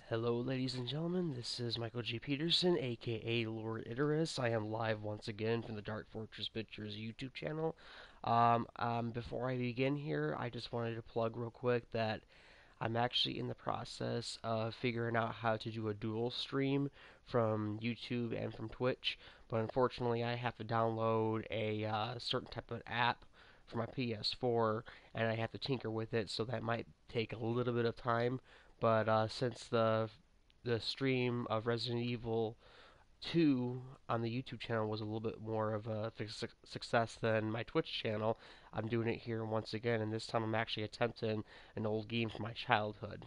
Hello, ladies and gentlemen. This is Michael G. Peterson, aka Lord Icarus. I am live once again from the Dark Fortress Pictures YouTube channel. Before I begin here, I just wanted to plug real quick that I'm actually in the process of figuring out how to do a dual stream from YouTube and from Twitch. But unfortunately, I have to download a certain type of app for my PS4, and I have to tinker with it, so that might take a little bit of time. But since the stream of Resident Evil 2 on the YouTube channel was a little bit more of a success than my Twitch channel, I'm doing it here once again, and this time I'm actually attempting an old game from my childhood.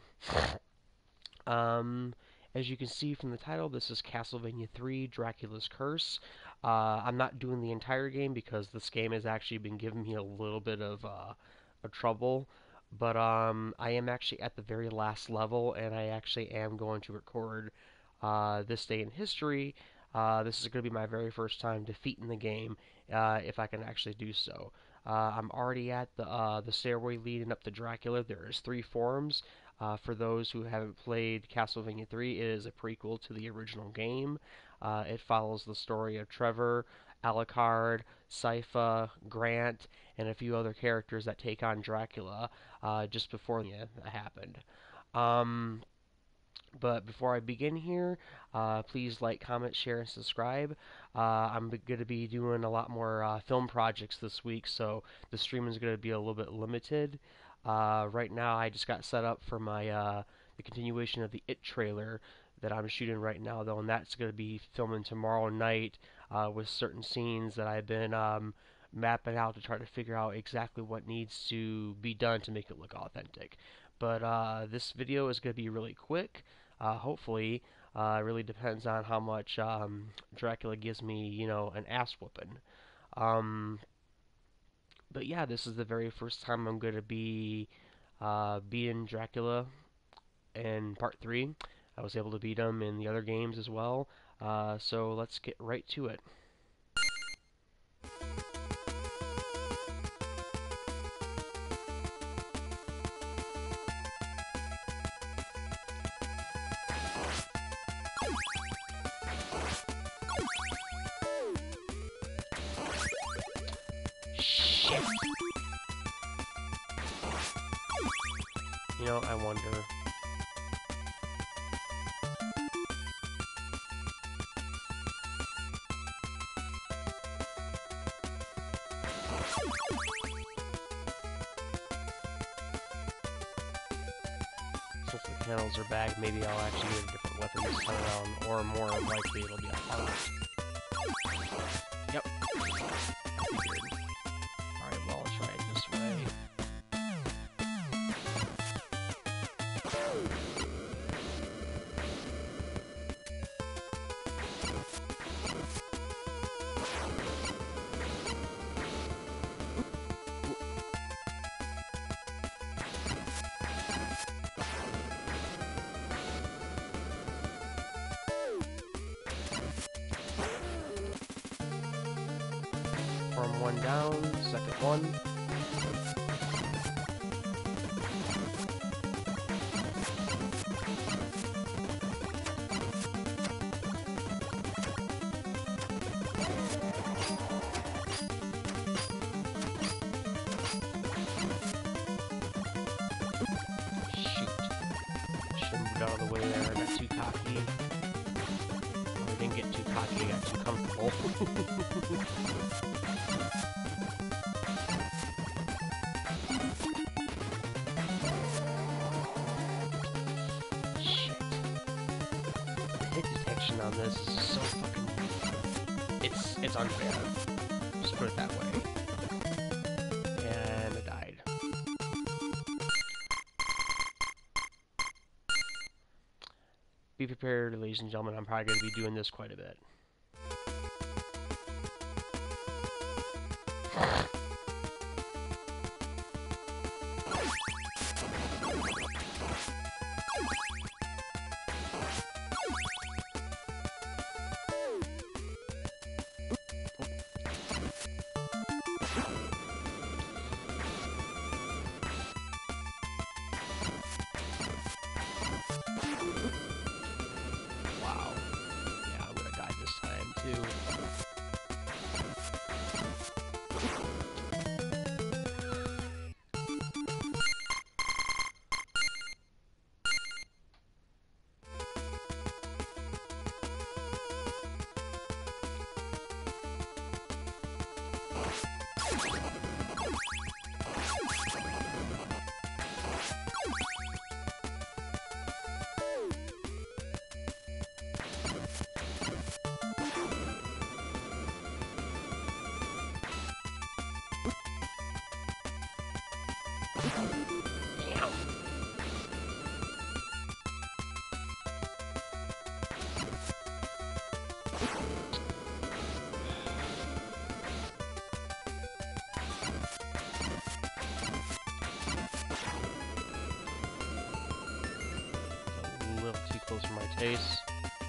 Um, as you can see from the title, this is Castlevania III, Dracula's Curse. I'm not doing the entire game because this game has actually been giving me a little bit of trouble. But I am actually at the very last level, and I actually am going to record this day in history. This is going to be my very first time defeating the game, if I can actually do so. I'm already at the stairway leading up to Dracula. There's three forms. For those who haven't played Castlevania III, it is a prequel to the original game. It follows the story of Trevor, Alucard, Sypha, Grant, and a few other characters that take on Dracula just before it happened. Um, but before I begin here, please like, comment, share, and subscribe. I'm going to be doing a lot more film projects this week, so the stream is going to be a little bit limited. Right now, I just got set up for my the continuation of the It trailer that I'm shooting right now, though, and that's going to be filming tomorrow night with certain scenes that I've been mapping out to try to figure out exactly what needs to be done to make it look authentic. But this video is going to be really quick. Hopefully, it really depends on how much Dracula gives me, an ass whooping. Um, but yeah, this is the very first time I'm going to be beating Dracula in Part 3. I was able to beat him in the other games as well. So let's get right to it. Shit! I wonder. Since the panels are back, maybe I'll actually get a different weapon this time around, or more likely it'll be a heart. Yep. Figured. Alright, well, I'll try it this way. From one down, second one. Shoot. Shouldn't have got out of the way there, I got too cocky. I didn't get too cocky, I got too comfortable. Hit detection on this is so fucking... It's unfair. Just put it that way. And I died. Be prepared, ladies and gentlemen, I'm probably going to be doing this quite a bit. Damn. A little too close for my taste.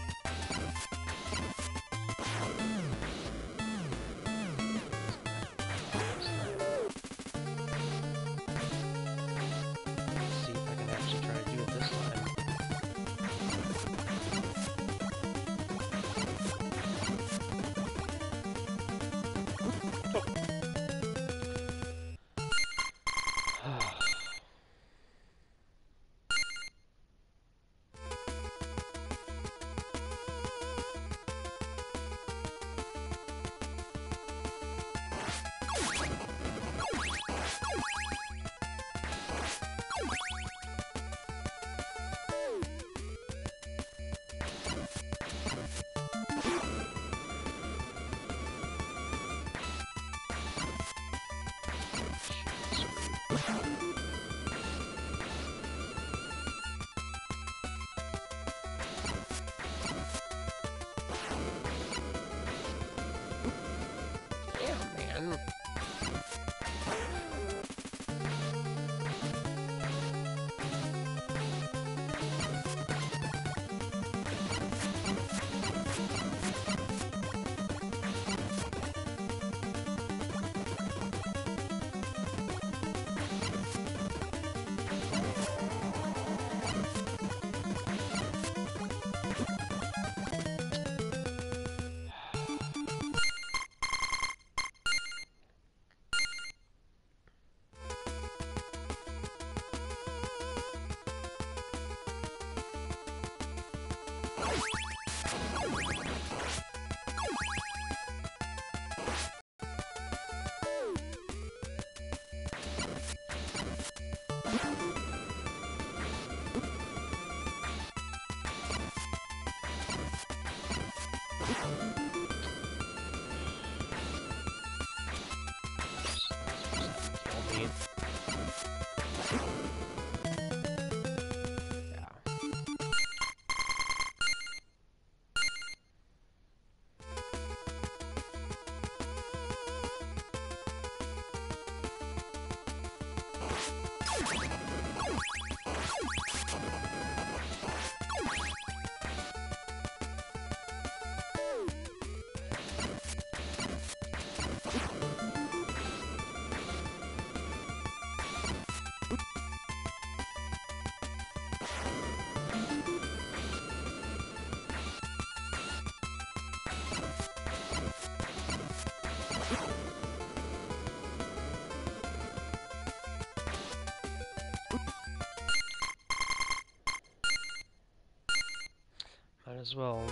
Might as well.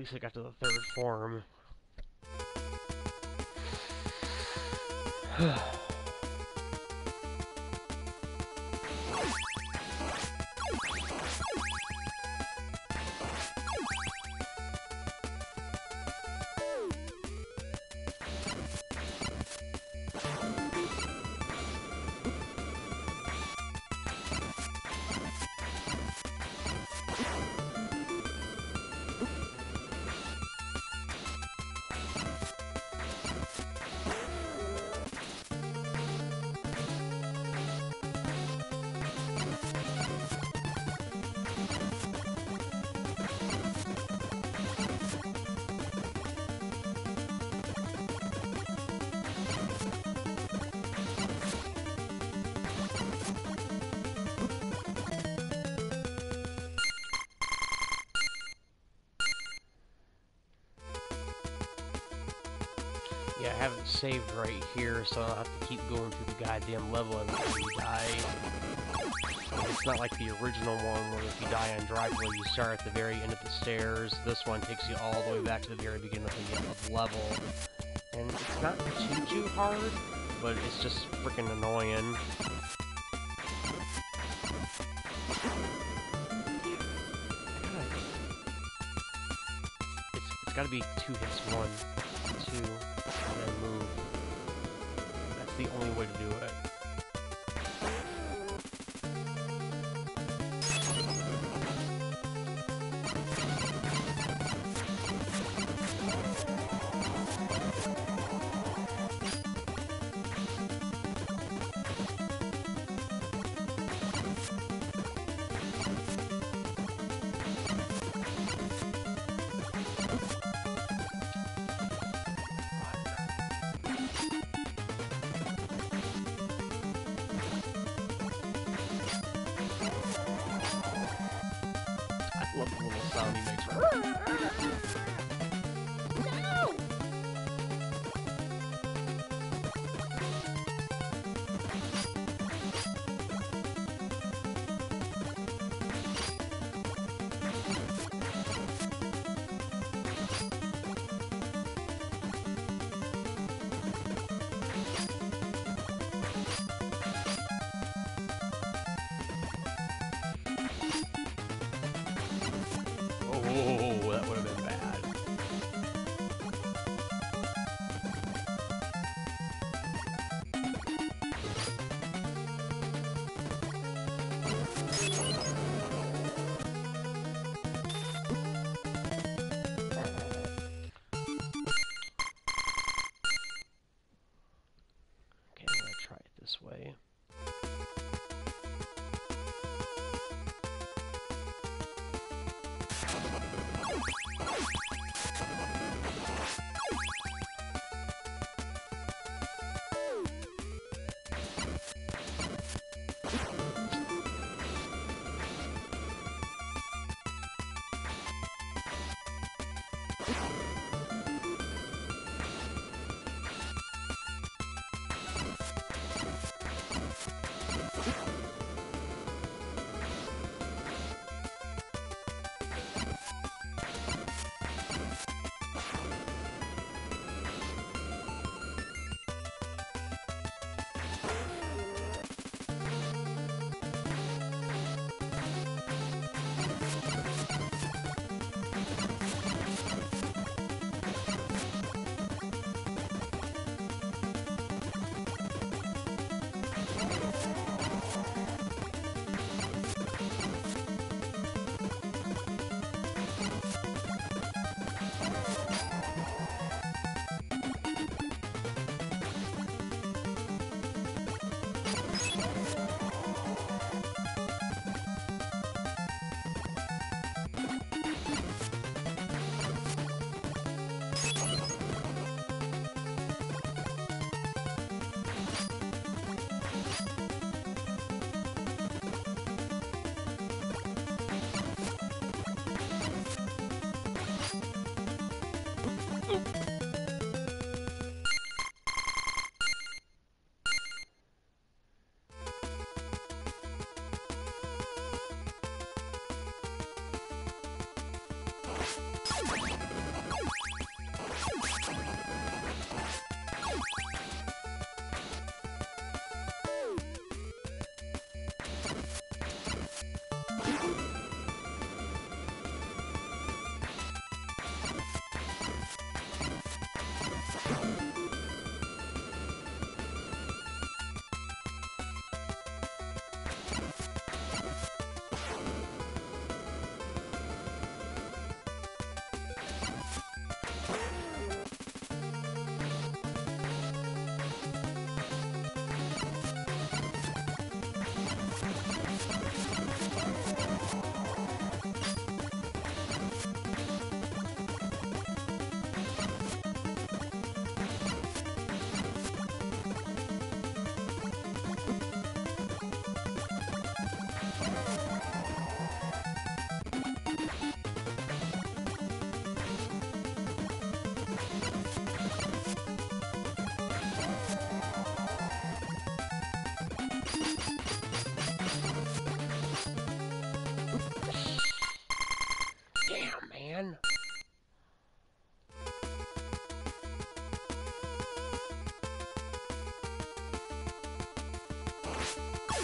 least I got to the third form. Yeah, I have it saved right here, so I don't have to keep going through the goddamn level every time you die. It's not like the original one, where if you die on Dracula, you start at the very end of the stairs. This one takes you all the way back to the very beginning of the level. And it's not too hard, but it's just freaking annoying. It's gotta be 2 hits, 1, 2, and then move. That's the only way to do it. I love the little sound he makes. No! Oh, that would have been bad. Okay, I'm gonna try it this way.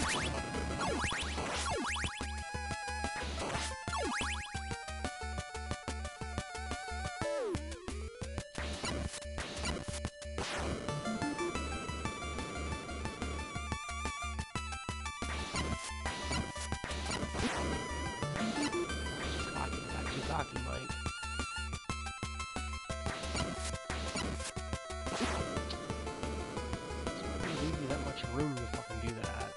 Sasaki might. Doesn't leave you that much room to fucking do that.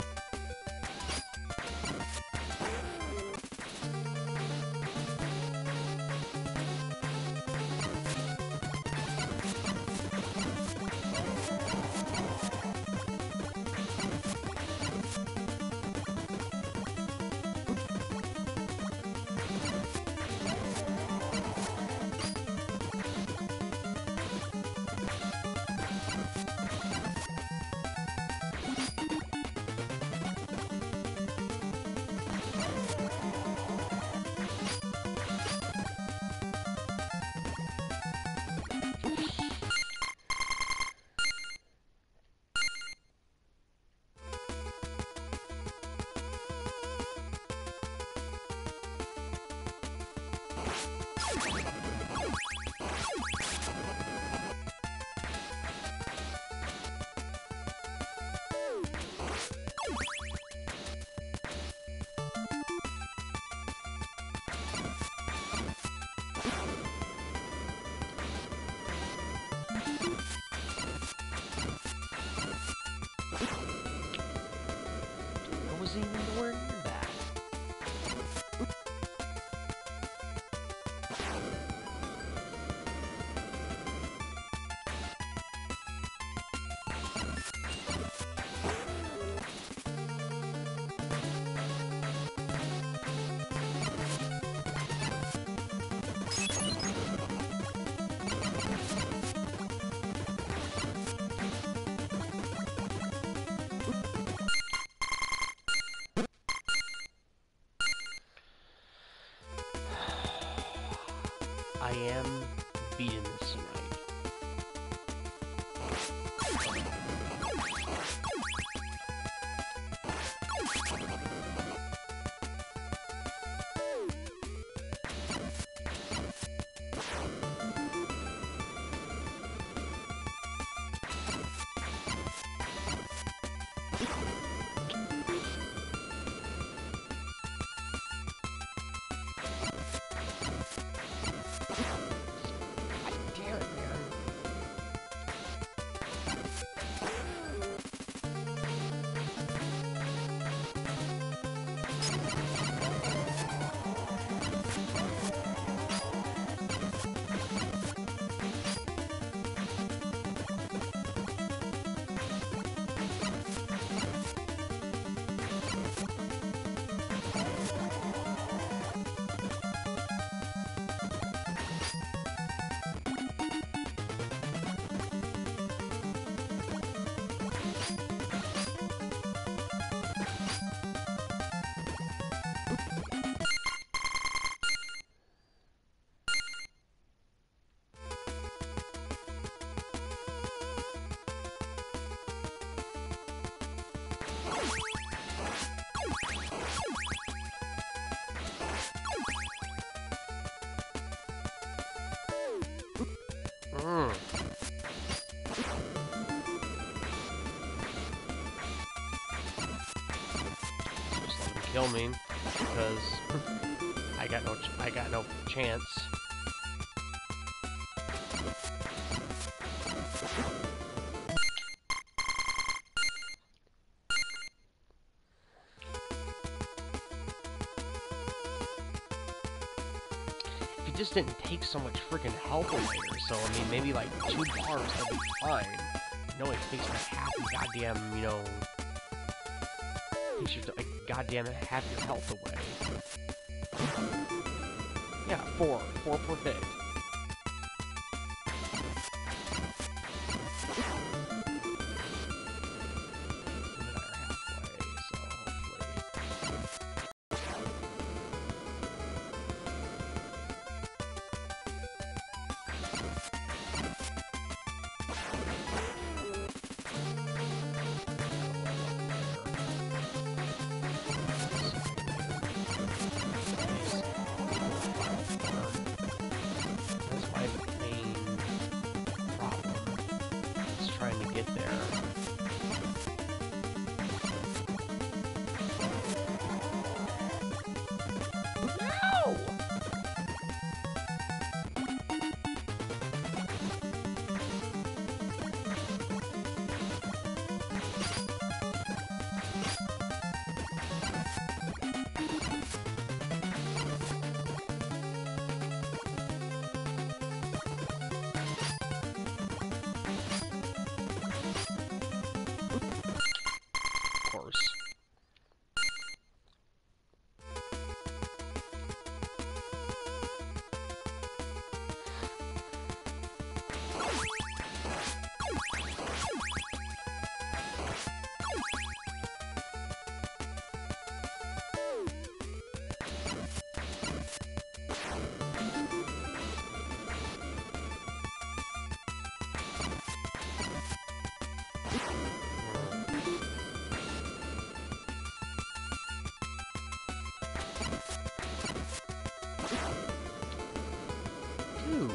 I wasn't even nowhere near that. I am beating this tonight. Just let him kill me because I got no chance. If it just didn't take so much freaking health away or so, I mean, maybe like 2 bars, that'd be fine. No, it takes like half your goddamn, you know, takes your like goddamn half your health away. Yeah, 4 per hit. Dude.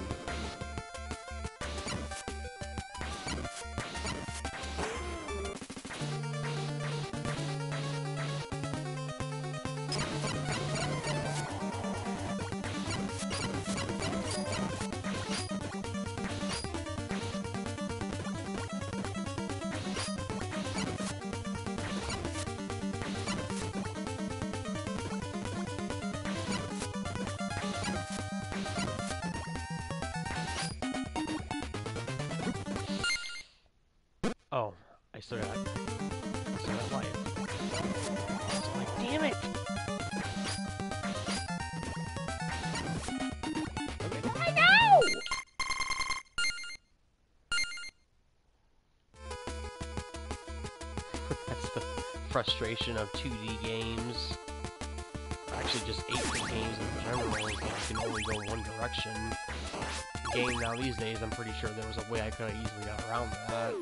Oh, I still got life. So like, damn it! I know! That's the frustration of 2D games. Or actually, just 8-bit games in general. You can only go one direction. Game now these days, I'm pretty sure there was a way I could have easily got around that.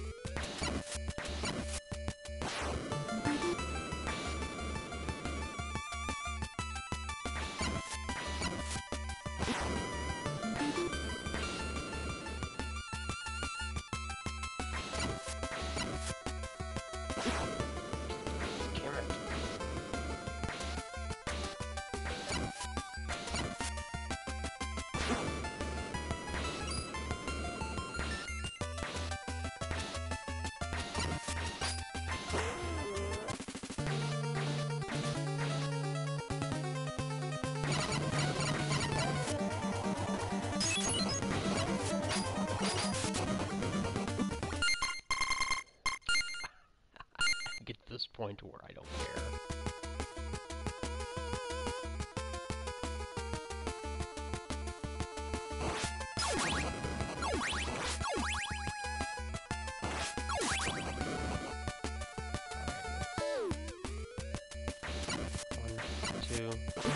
This point where I don't care. One, two.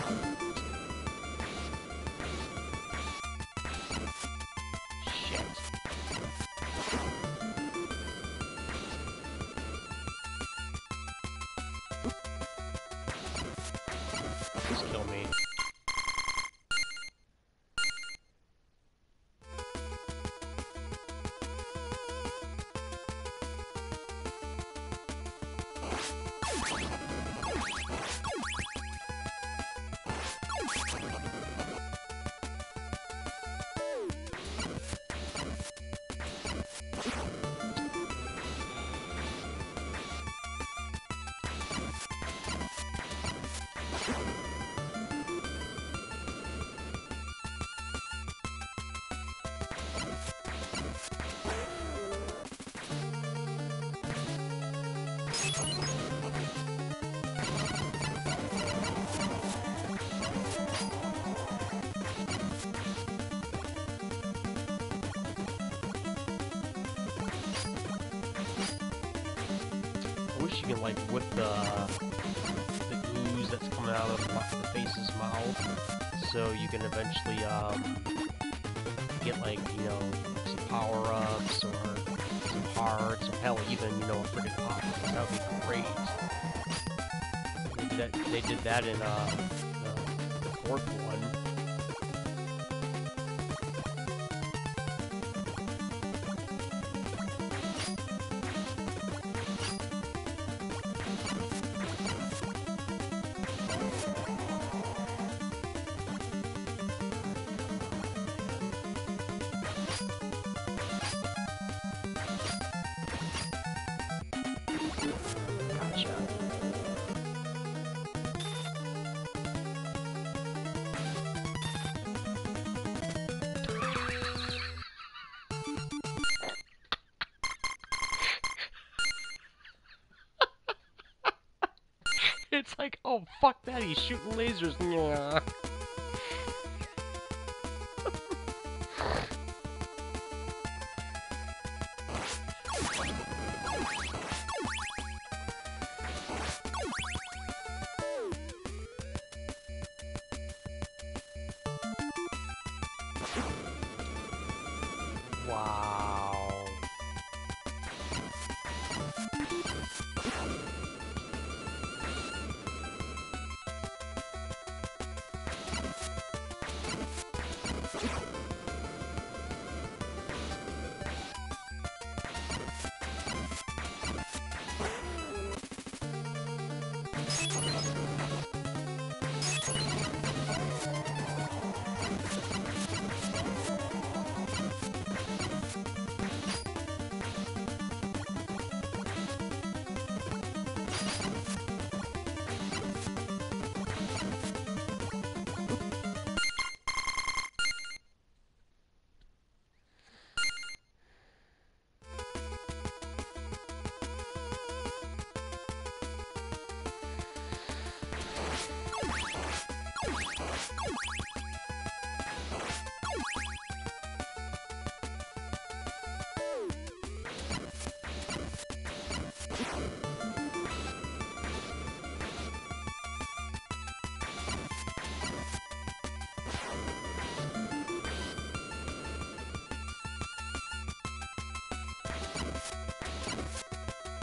Shit. Just kill me. I wish you could, like, whip the ooze that's coming out of the face's mouth, so you can eventually, get, like, you know, some power-ups, or some hearts, or hell, even, you know, a freaking pop. That would be great. They did that in, the fourth one. It's like, oh, fuck that, he's shooting lasers. Yeah. Wow.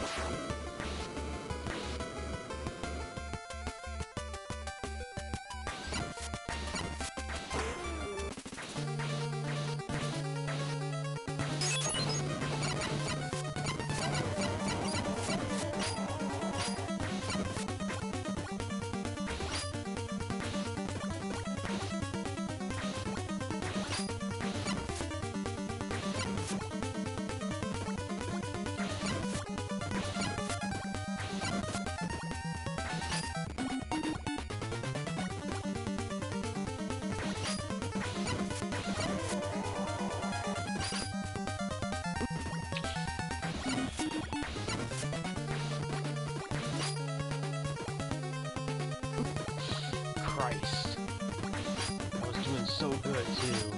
Christ. I was doing so good, too.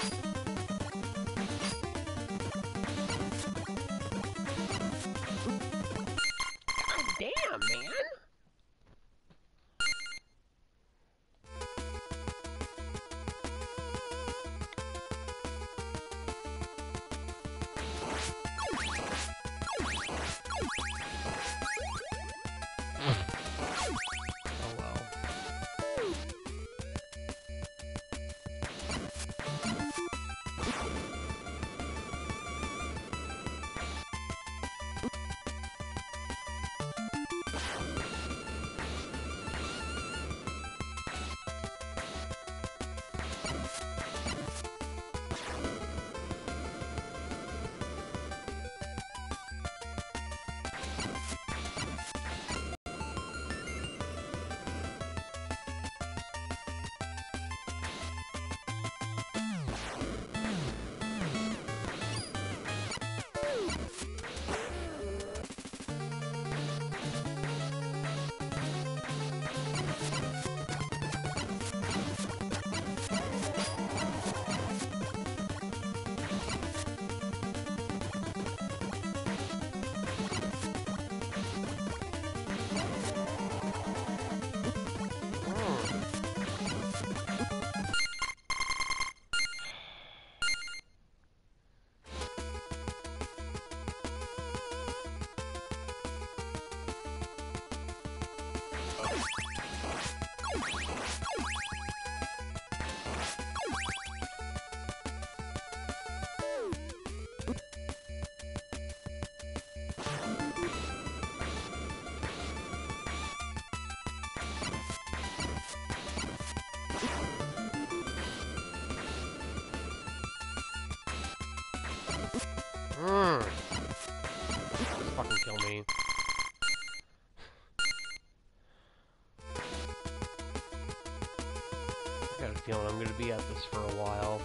God damn, man! Fucking kill me. I got a feeling I'm gonna be at this for a while.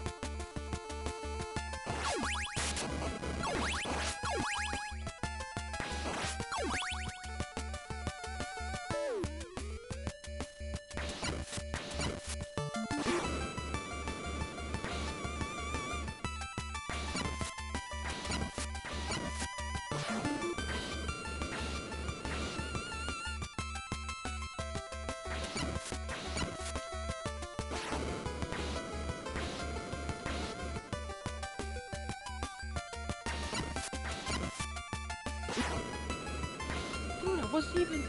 Dude, I wasn't even...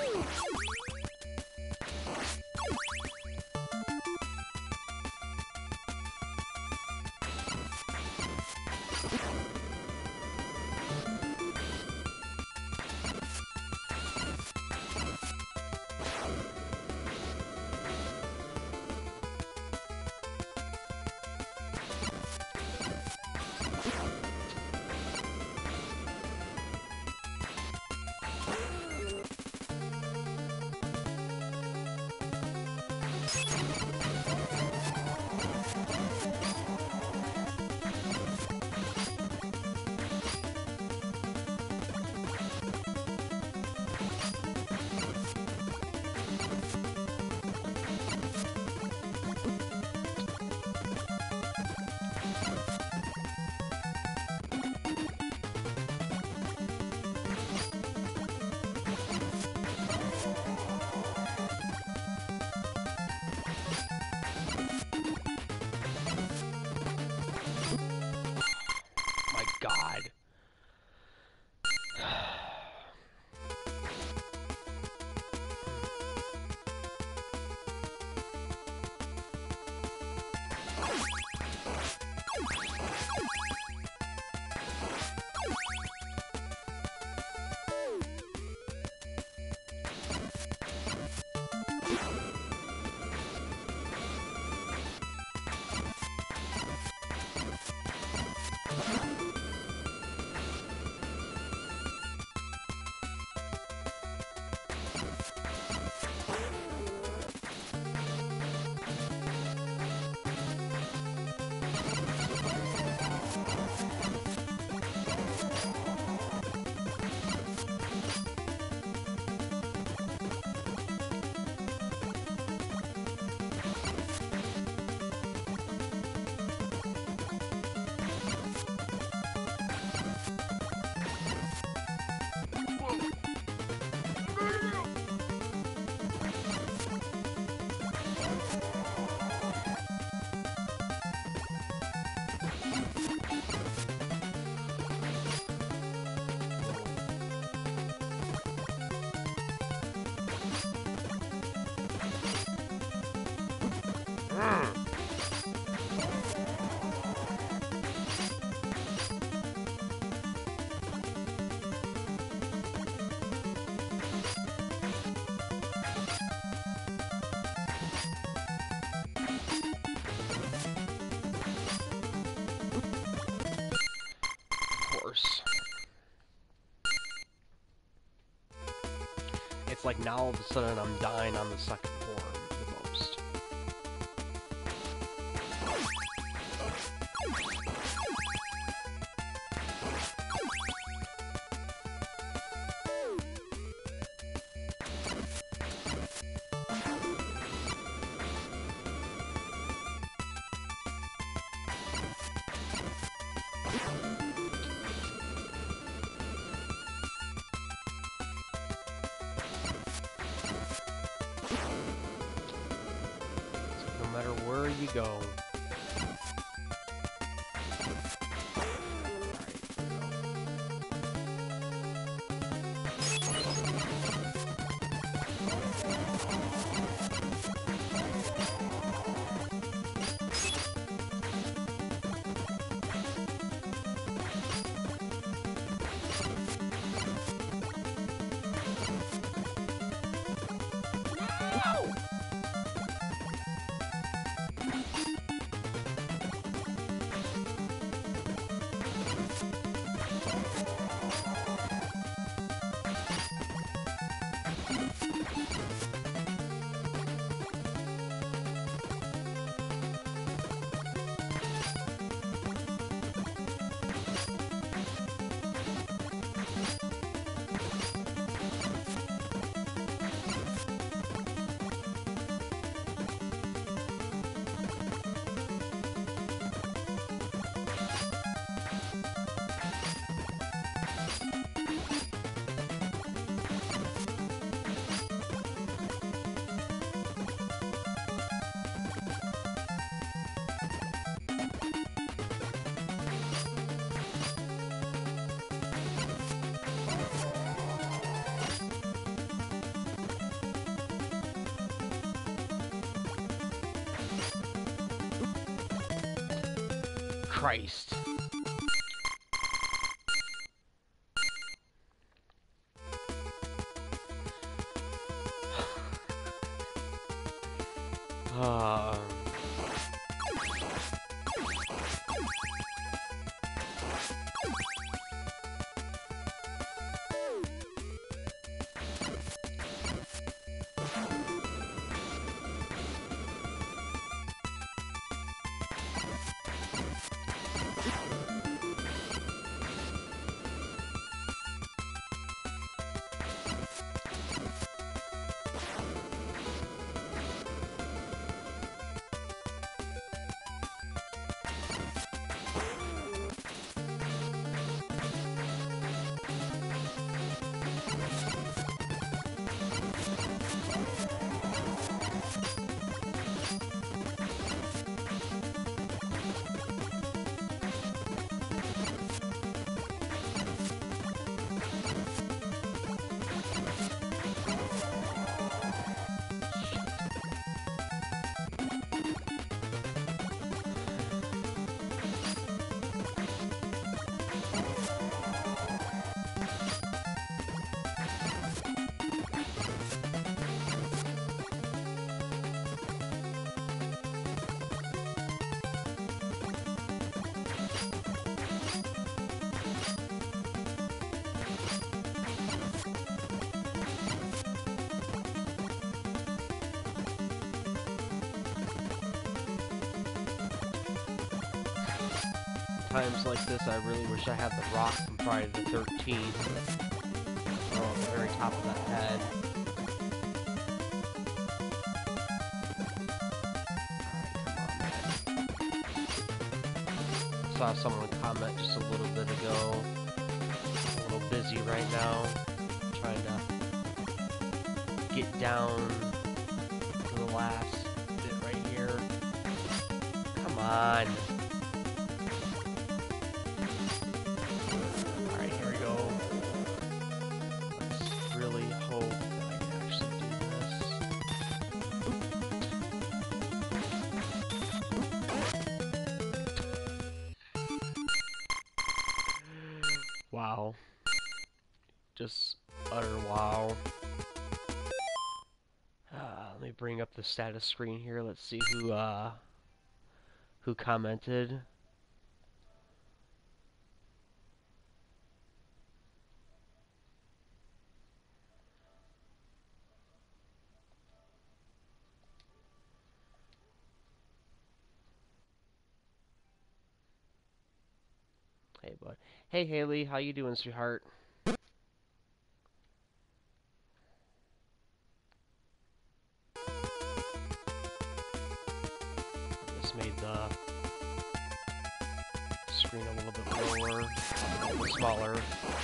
God. It's like now all of a sudden I'm dying on the second form the most. No matter where you go. Christ. Uh... Times like this, I really wish I had the rock from Friday the 13th. Oh, at the very top of that head. Saw someone comment just a little bit ago. A little busy right now. Trying to get down to the last bit right here. Come on. Wow. Just utter wow. Let me bring up the status screen here. Let's see who commented. Hey, bud. Hey, Haley. How you doing, sweetheart? Just made the screen a little bit lower, a little smaller.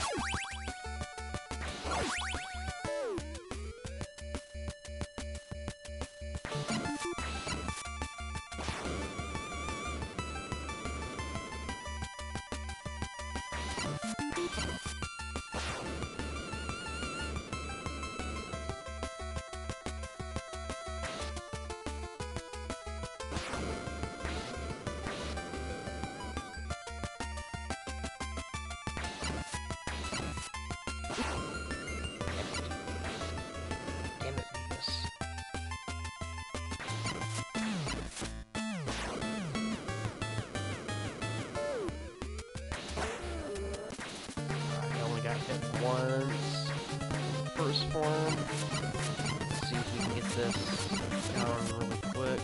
Once, first form. Let's see if we can get this down really quick.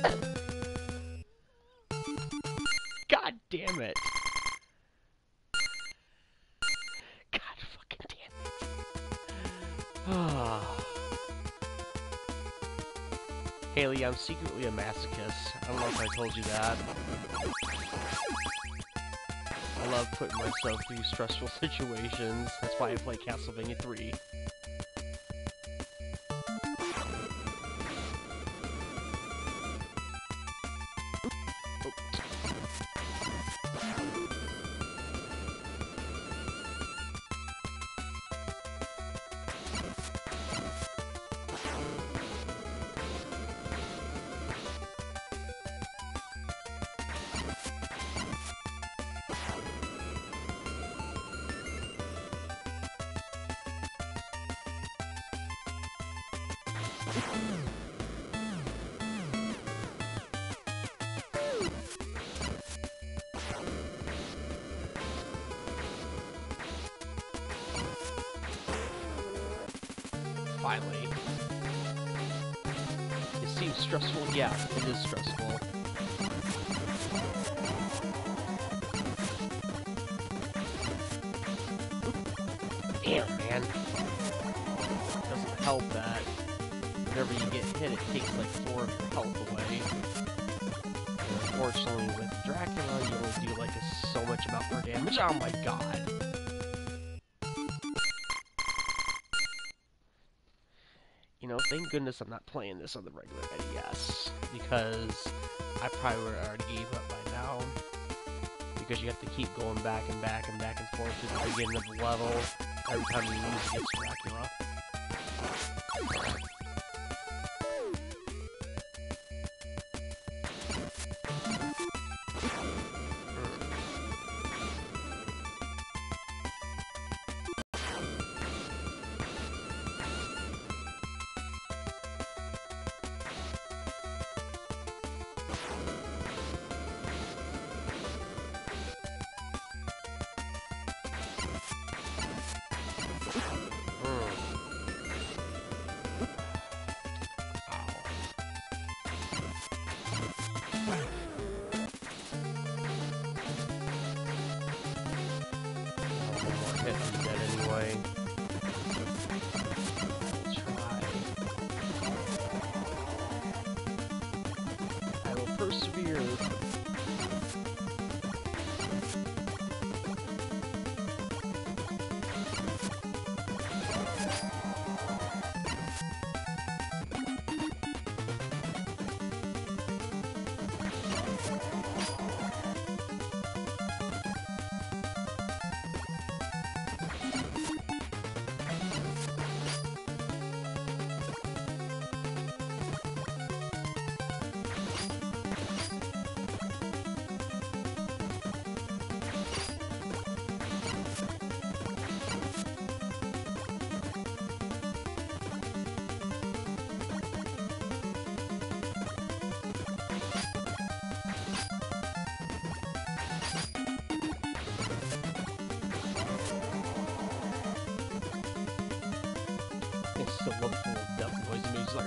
God damn it. God fucking damn it. Haley, I'm secretly a masochist. I don't know if I told you that. I love putting myself through stressful situations. That's why I play Castlevania 3. Finally. It seems stressful. Yeah, it is stressful. Damn, man. It doesn't help that whenever you get hit, it takes like 4 of your health away. And unfortunately, with Dracula, you only do like so much amount more damage. Oh my god. You know, thank goodness I'm not playing this on the regular NES, because I probably would have already gave up by now. Because you have to keep going back and back and back and forth to the beginning of the level every time you lose against Dracula. Still love full of death noise and he's like,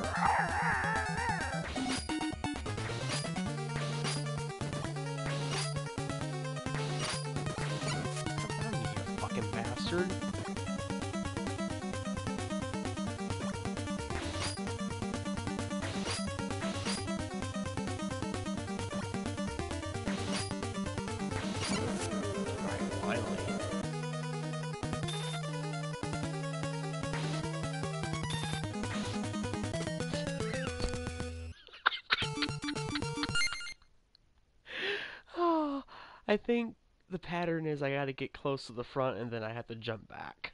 you fucking bastard. Alright, finally. I think the pattern is I gotta get close to the front and then I have to jump back.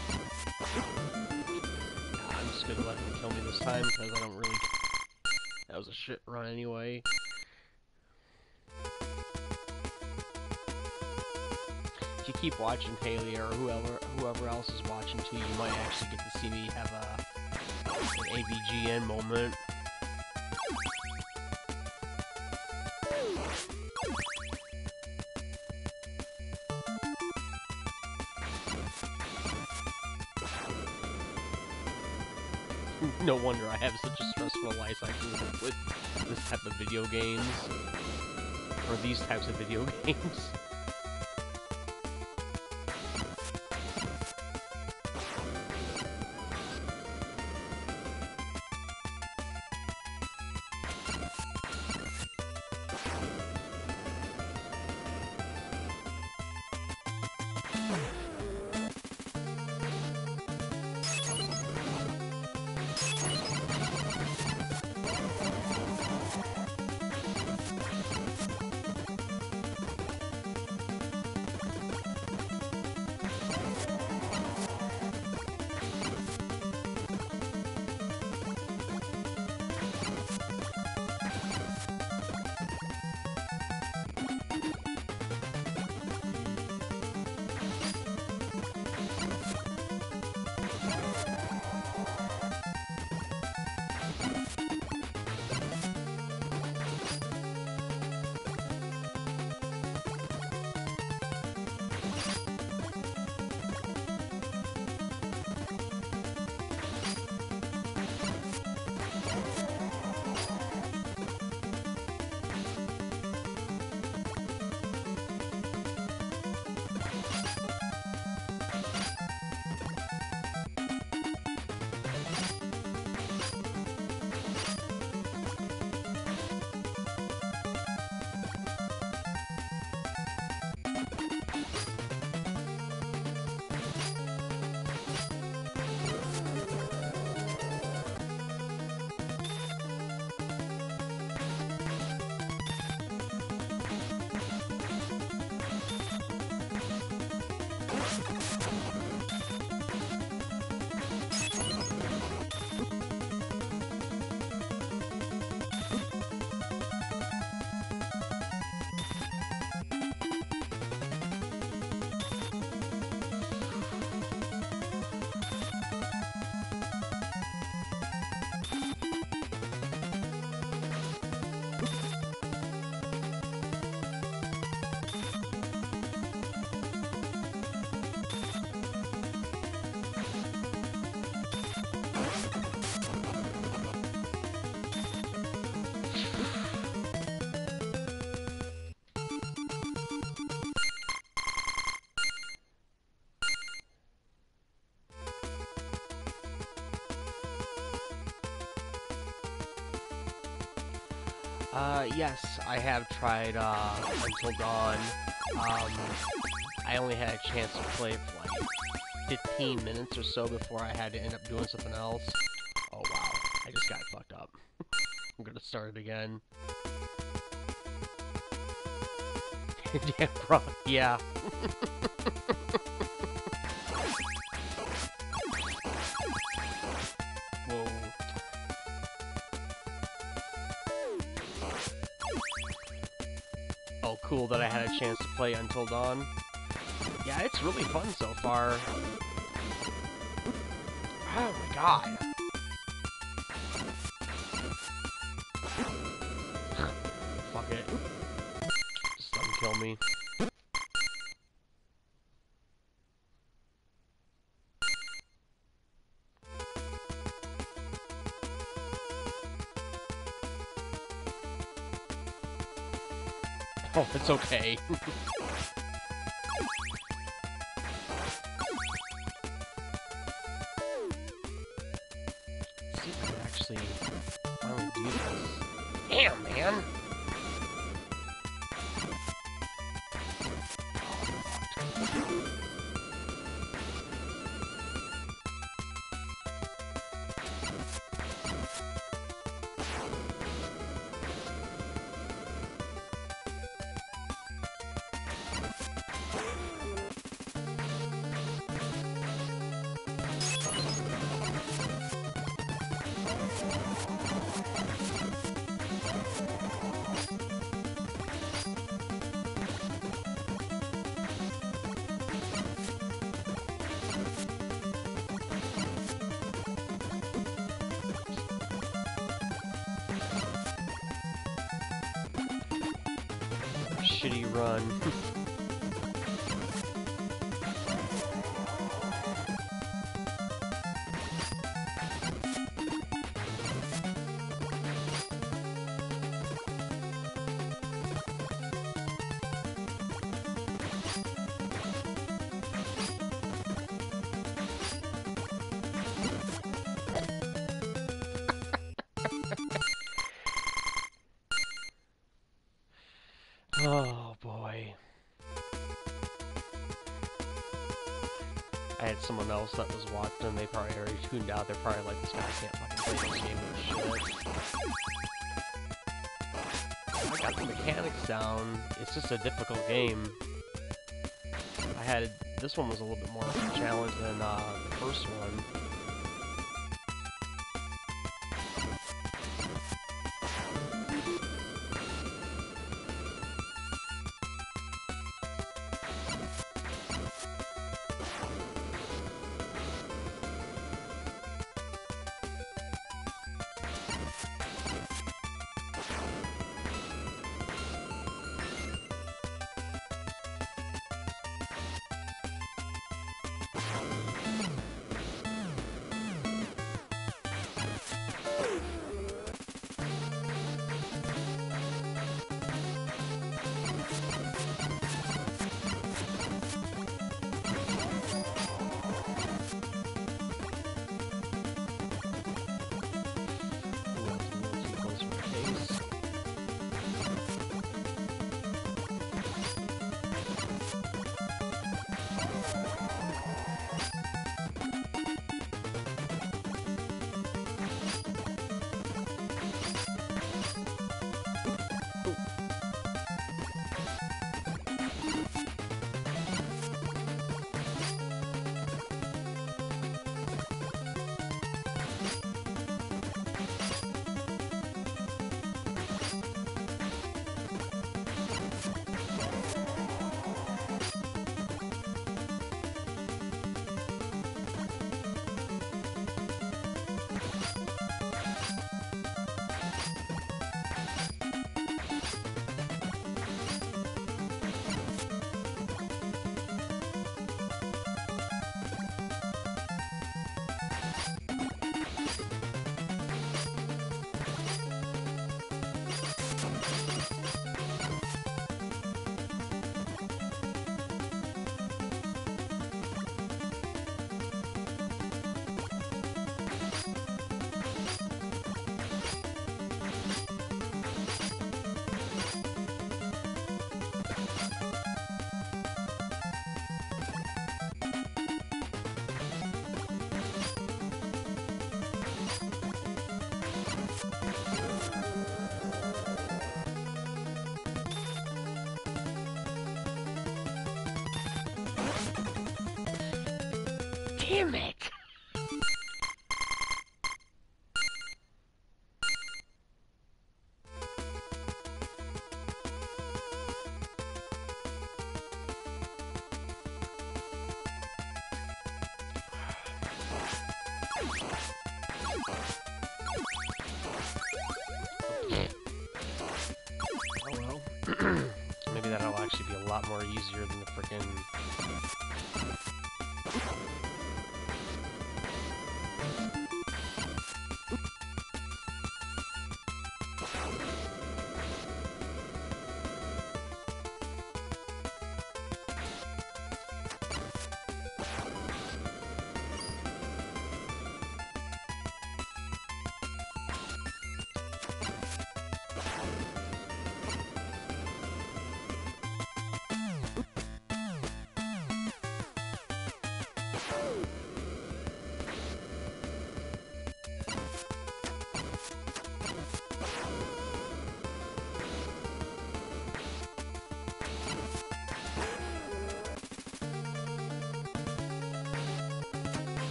Gonna let him kill me this time because I That was a shit run anyway. If you keep watching Haley or whoever else is watching too, you might actually get to see me have an AVGN moment. No wonder I have such a stressful life cycle with this type of video games. Or these types of video games. Yes, I have tried, Until Dawn. I only had a chance to play for like 15 minutes or so before I had to end up doing something else. Oh wow, I just got fucked up. I'm gonna start it again. Damn, bro, yeah. Whoa. Oh, cool that I had a chance to play Until Dawn. Yeah, it's really fun so far. Oh my god. Fuck it. Just let him kill me. Oh, it's okay. Let's see if I can actually finally do this. Damn, man! shitty run. Oh boy. I had someone else that was watching and they probably already tuned out. They're probably like, this guy can't fucking play this game or shit. I got the mechanics down. It's just a difficult game. This one was a little bit more of a challenge than the first one. Damn it! Oh well. Maybe that'll actually be a lot more easier than the frickin'...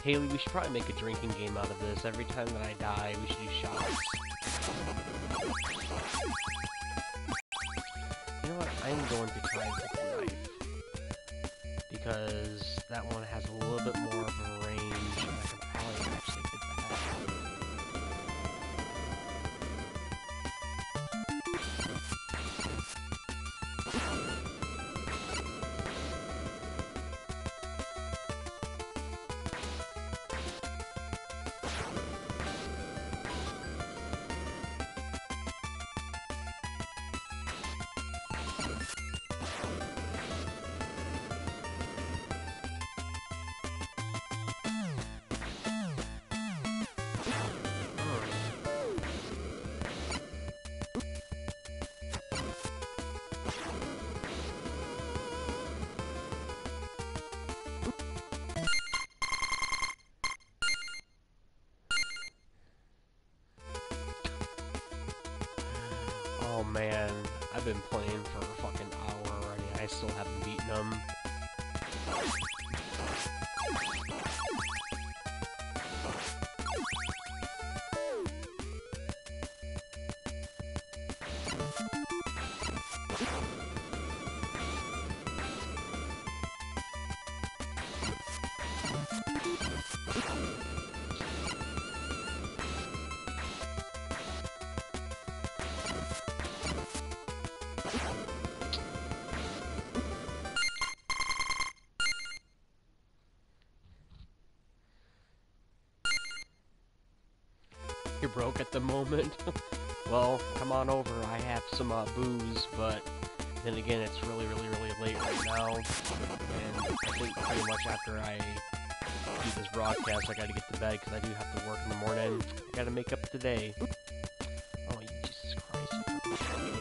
Haley, we should probably make a drinking game out of this. Every time that I die, we should do shots. You know what? I'm going to try with the knife. Because that one has a little bit more of a range, and I can probably actually hit that. Oh man, I've been playing for a fucking hour already. I still haven't beaten them. You're broke at the moment? Well, come on over. I have some booze, but then again, it's really late right now. And I think pretty much after I do this broadcast, I gotta get to bed because I do have to work in the morning. I gotta make up today. Oh, Jesus Christ. You fucking kidding me.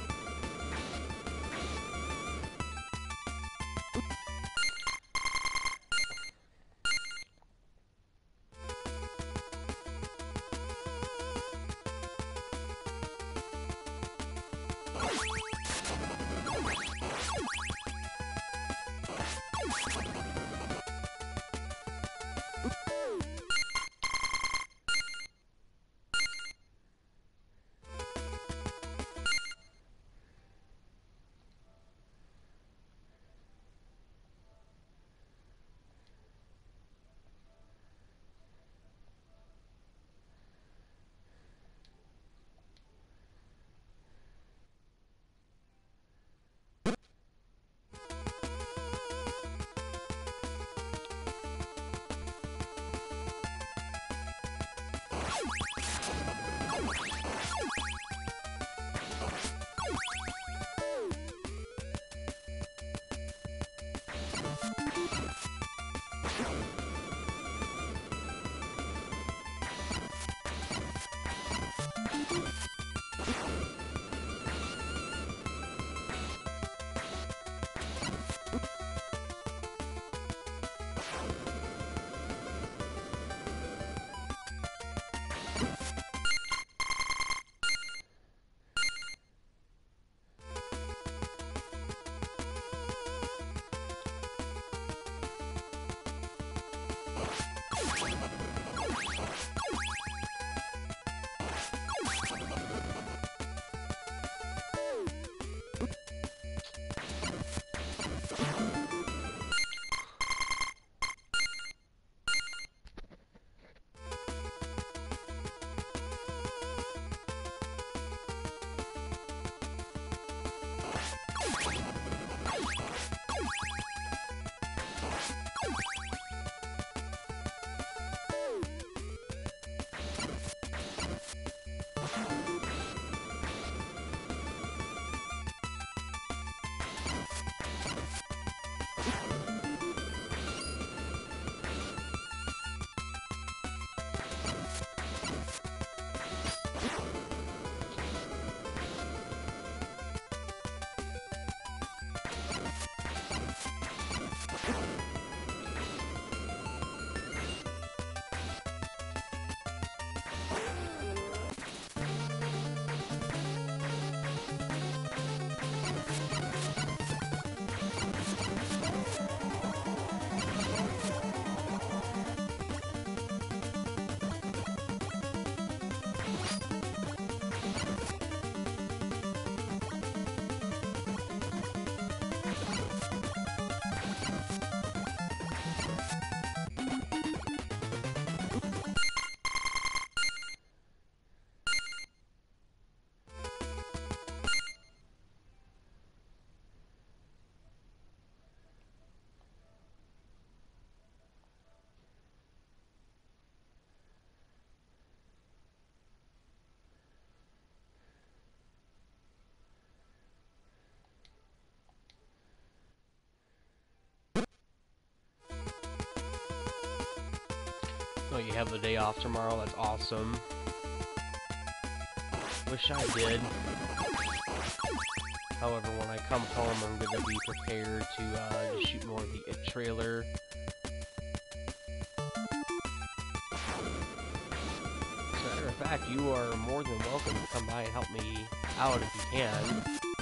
Oh, you have the day off tomorrow? That's awesome. Wish I did. However, when I come home, I'm gonna be prepared to shoot more of the It trailer. As a matter of fact, you are more than welcome to come by and help me out if you can.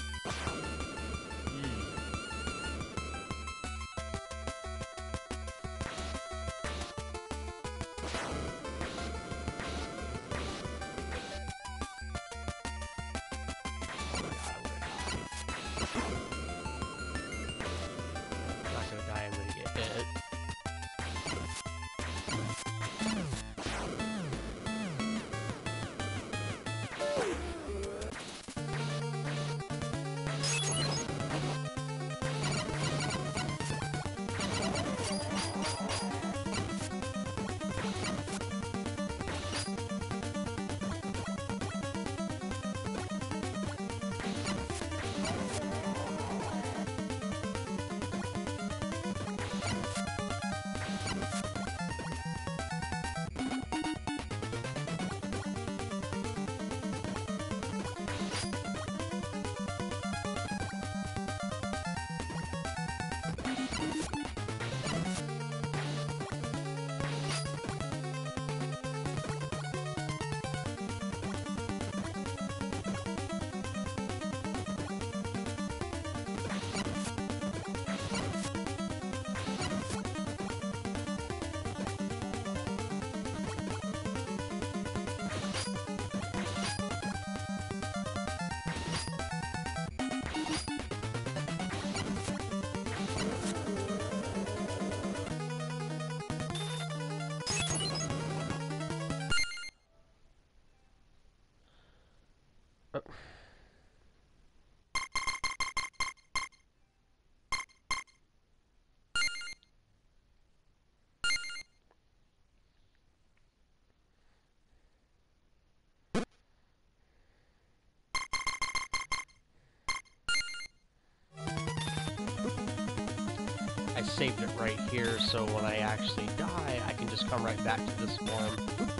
I saved it right here, so when I actually die, I can just come right back to this form.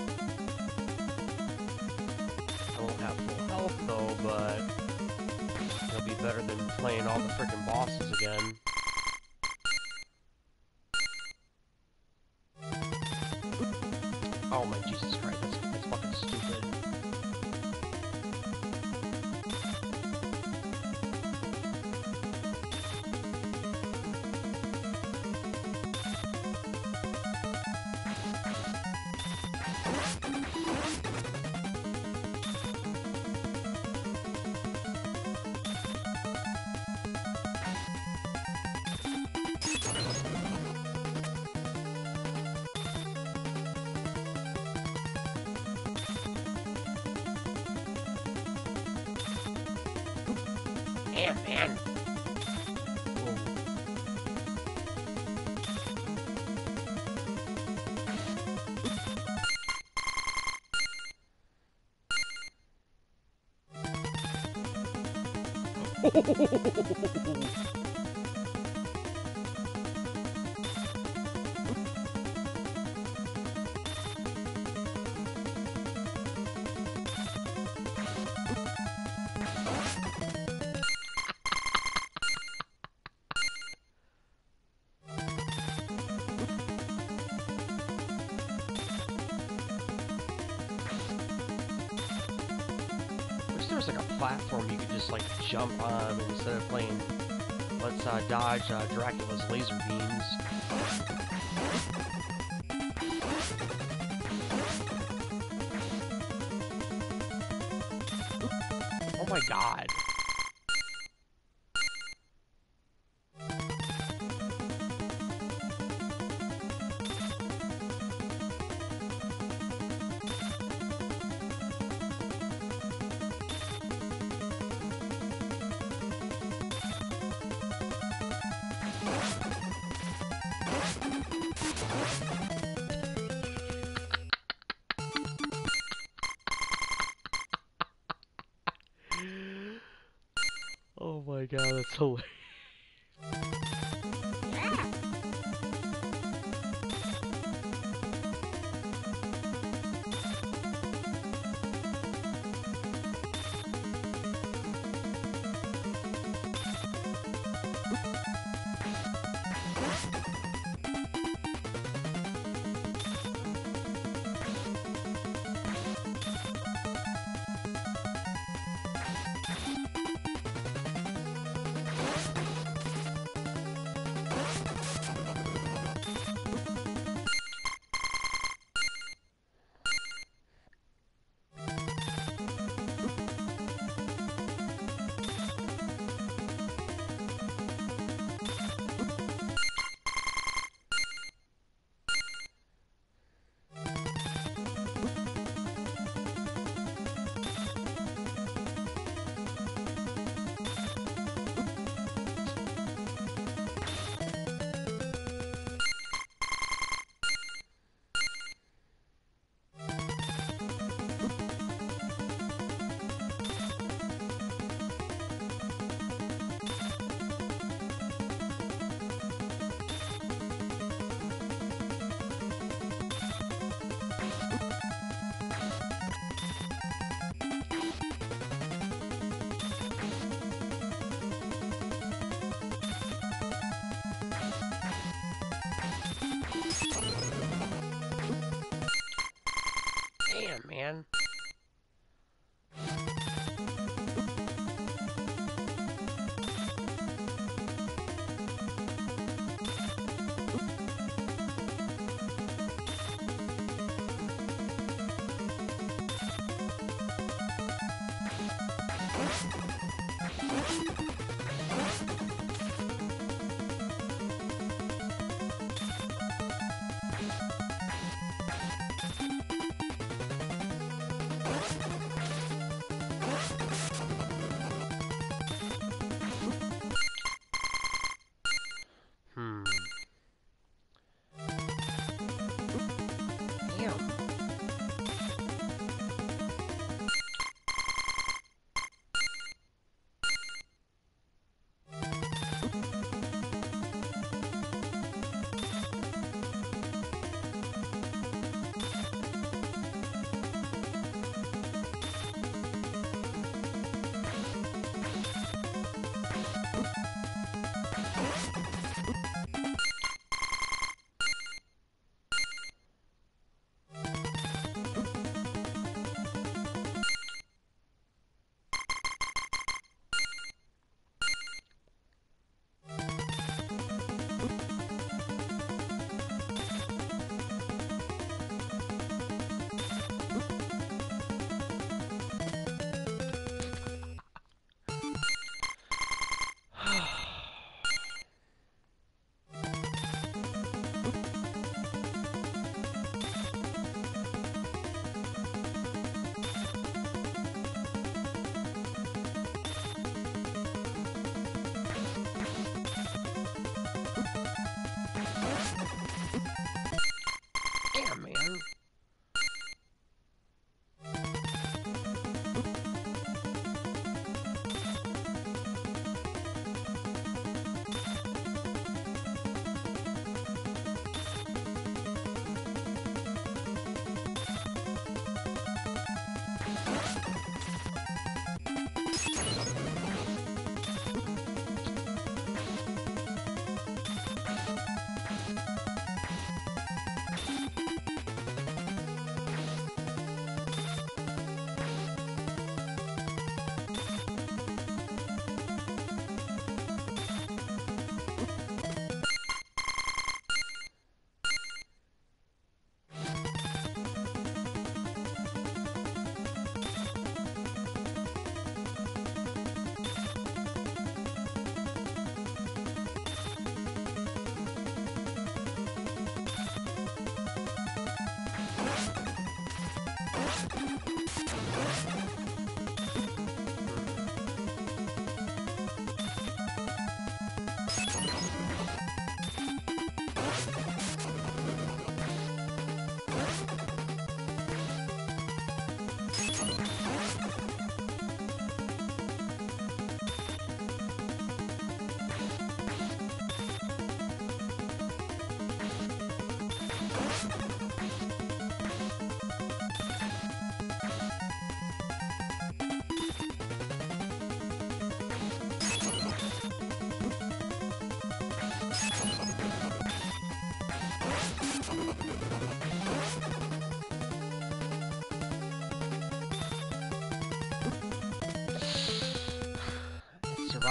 I won't have full health, though, but it'll be better than playing all the frickin' bosses again. Oh my Jesus Christ, that's fucking stupid. Damn, man. There's like a platform you could just like jump on instead of playing let's dodge Dracula's laser beams. Oh my god. Oh my god, that's hilarious.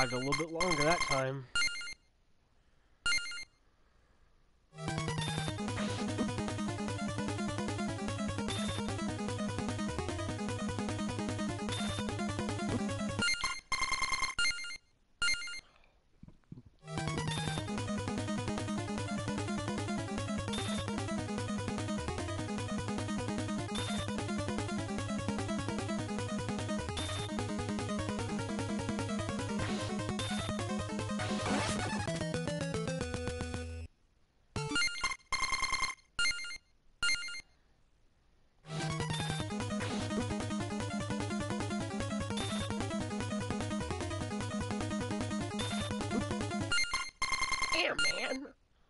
survived a little bit longer that time. Damn, man.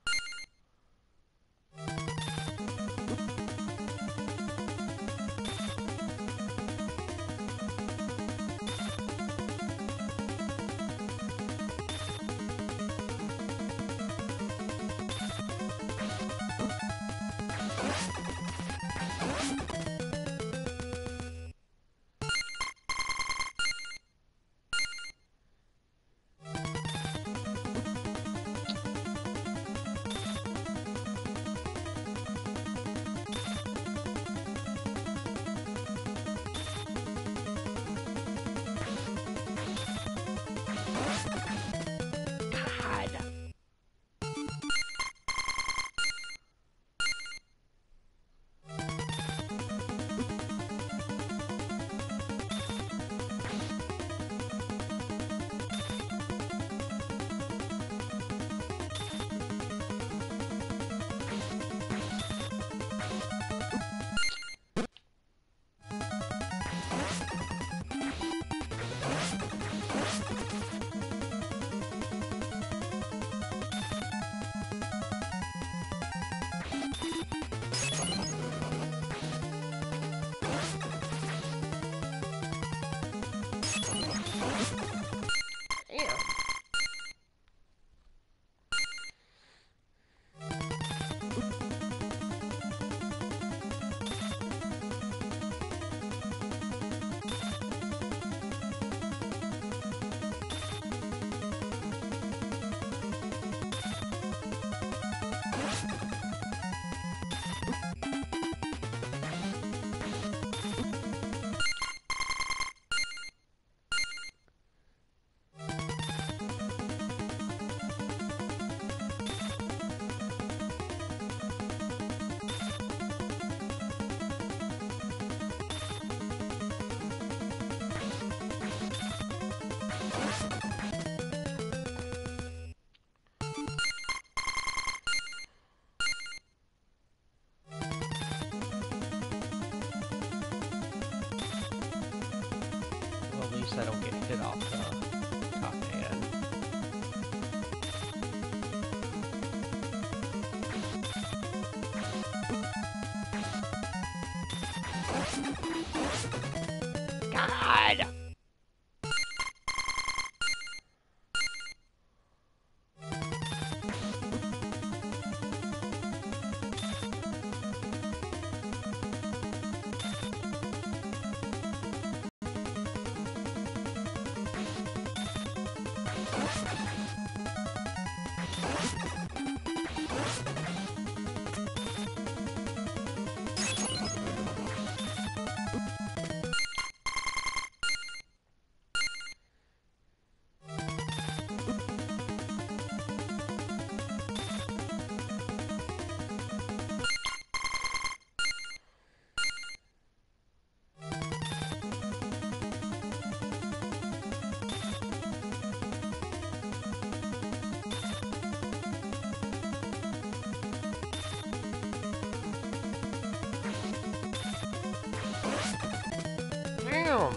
I don't get hit off the top hand. God! Damn!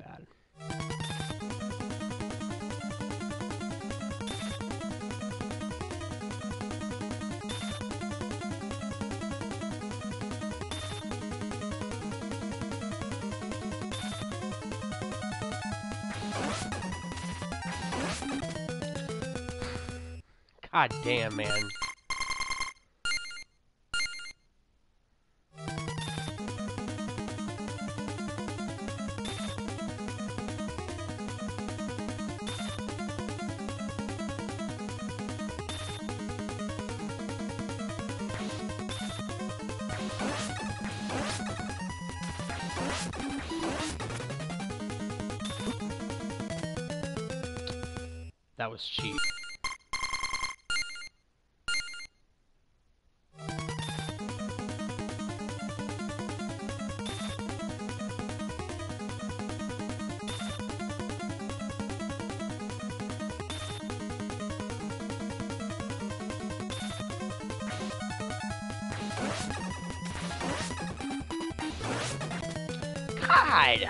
bad. God damn, man. That was cheap. God!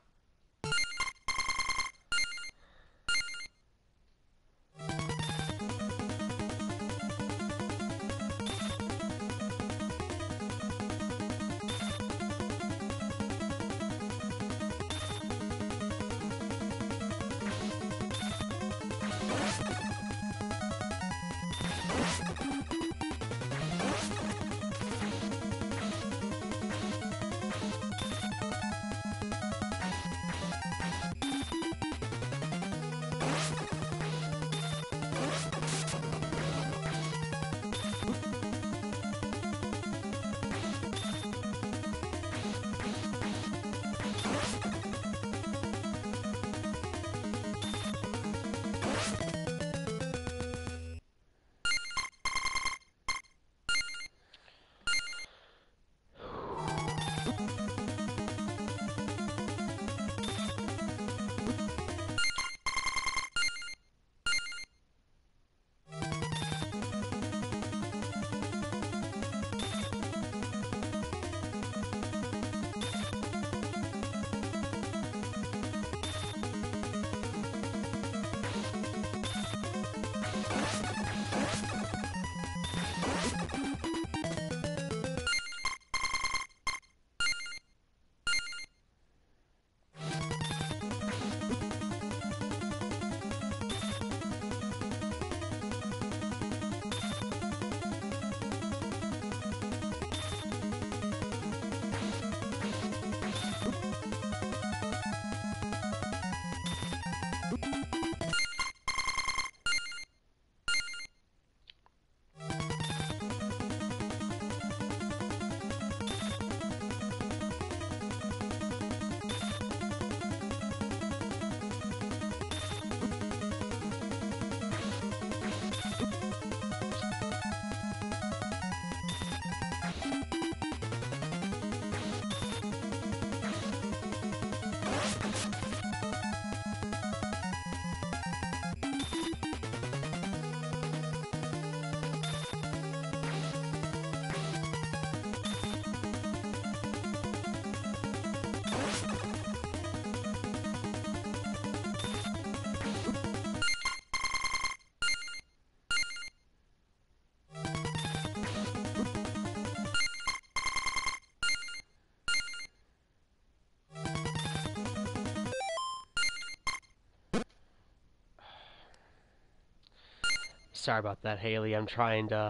Sorry about that, Haley. I'm trying to...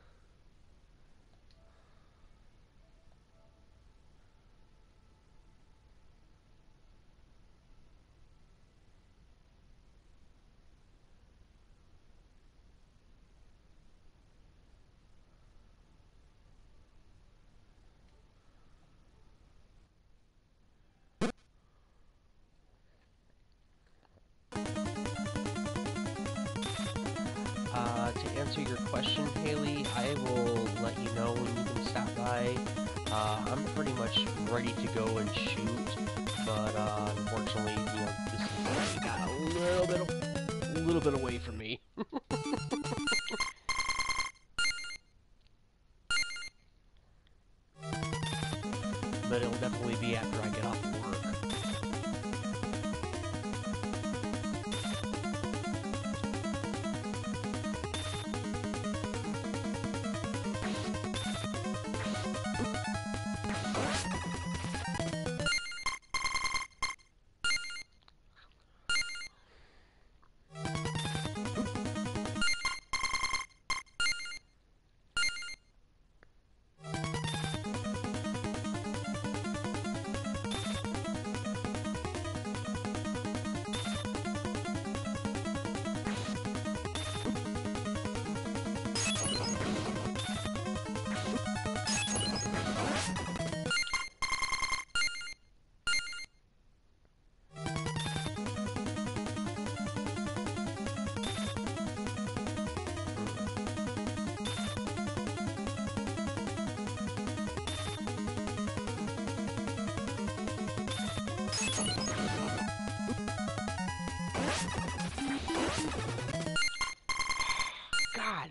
to answer your question, Haley, I will let you know when you can stop by. I'm pretty much ready to go and shoot, but unfortunately, you know, this got a little bit away from me. But it'll definitely be after I get off of work.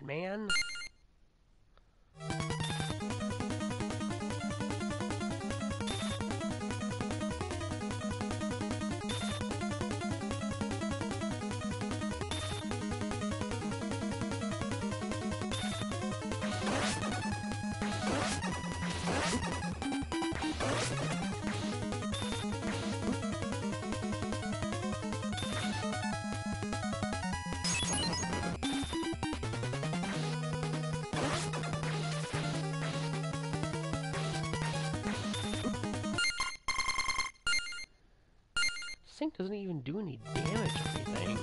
man. This thing doesn't even do any damage or anything.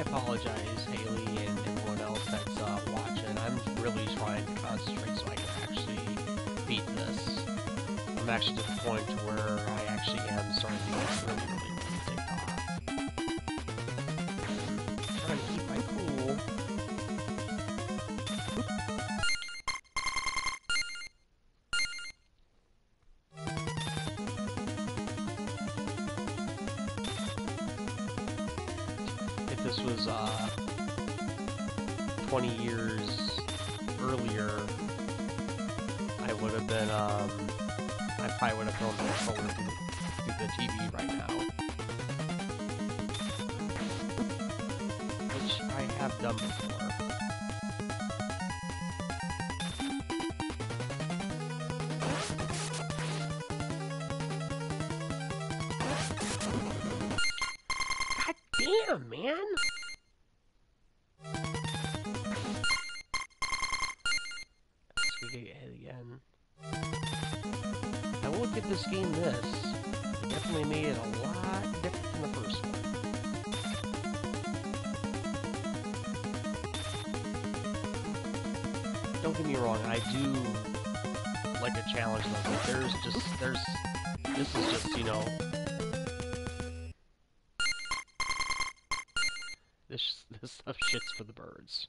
apologize, Haley, and everyone else that's watching. I'm really trying to concentrate so I can actually beat this. I'm actually to the point where I actually am starting to get really ticked off. I'm trying to keep my cool. If this was 20 years earlier, I would have been I probably would have thrown the controller through the TV right now. Which I have done before. God damn, man! Let's get hit again. I will give this game this. It definitely made it a lot different from the first one. Don't get me wrong, I do like a challenge level. This is just, you know, this stuff shits for the birds.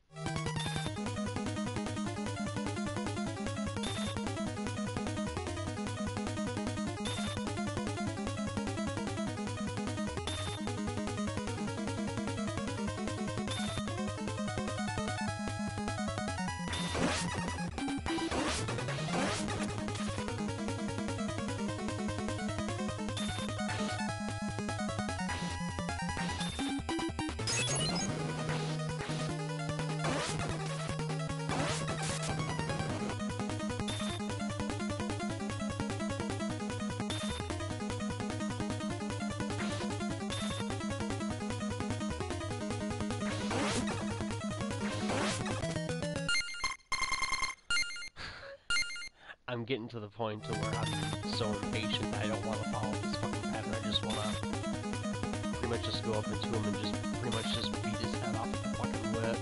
I'm getting to the point to where I'm so impatient that I don't want to follow this fucking pattern. I just want to pretty much just go up into him and just pretty much just beat his head off with the fucking whip.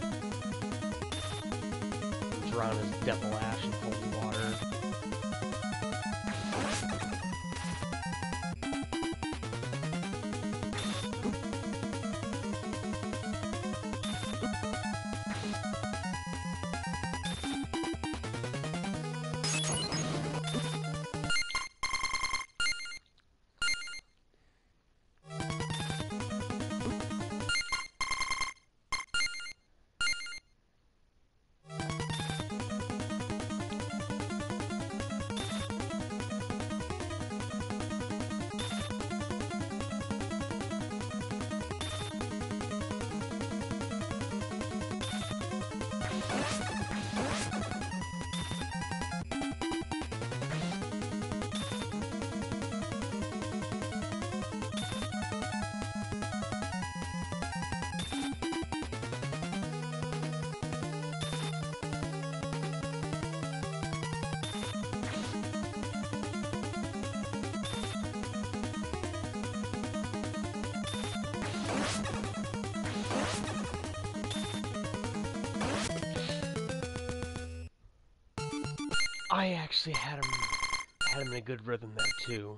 And drown his devil ash in cold water. I actually had him in a good rhythm there too.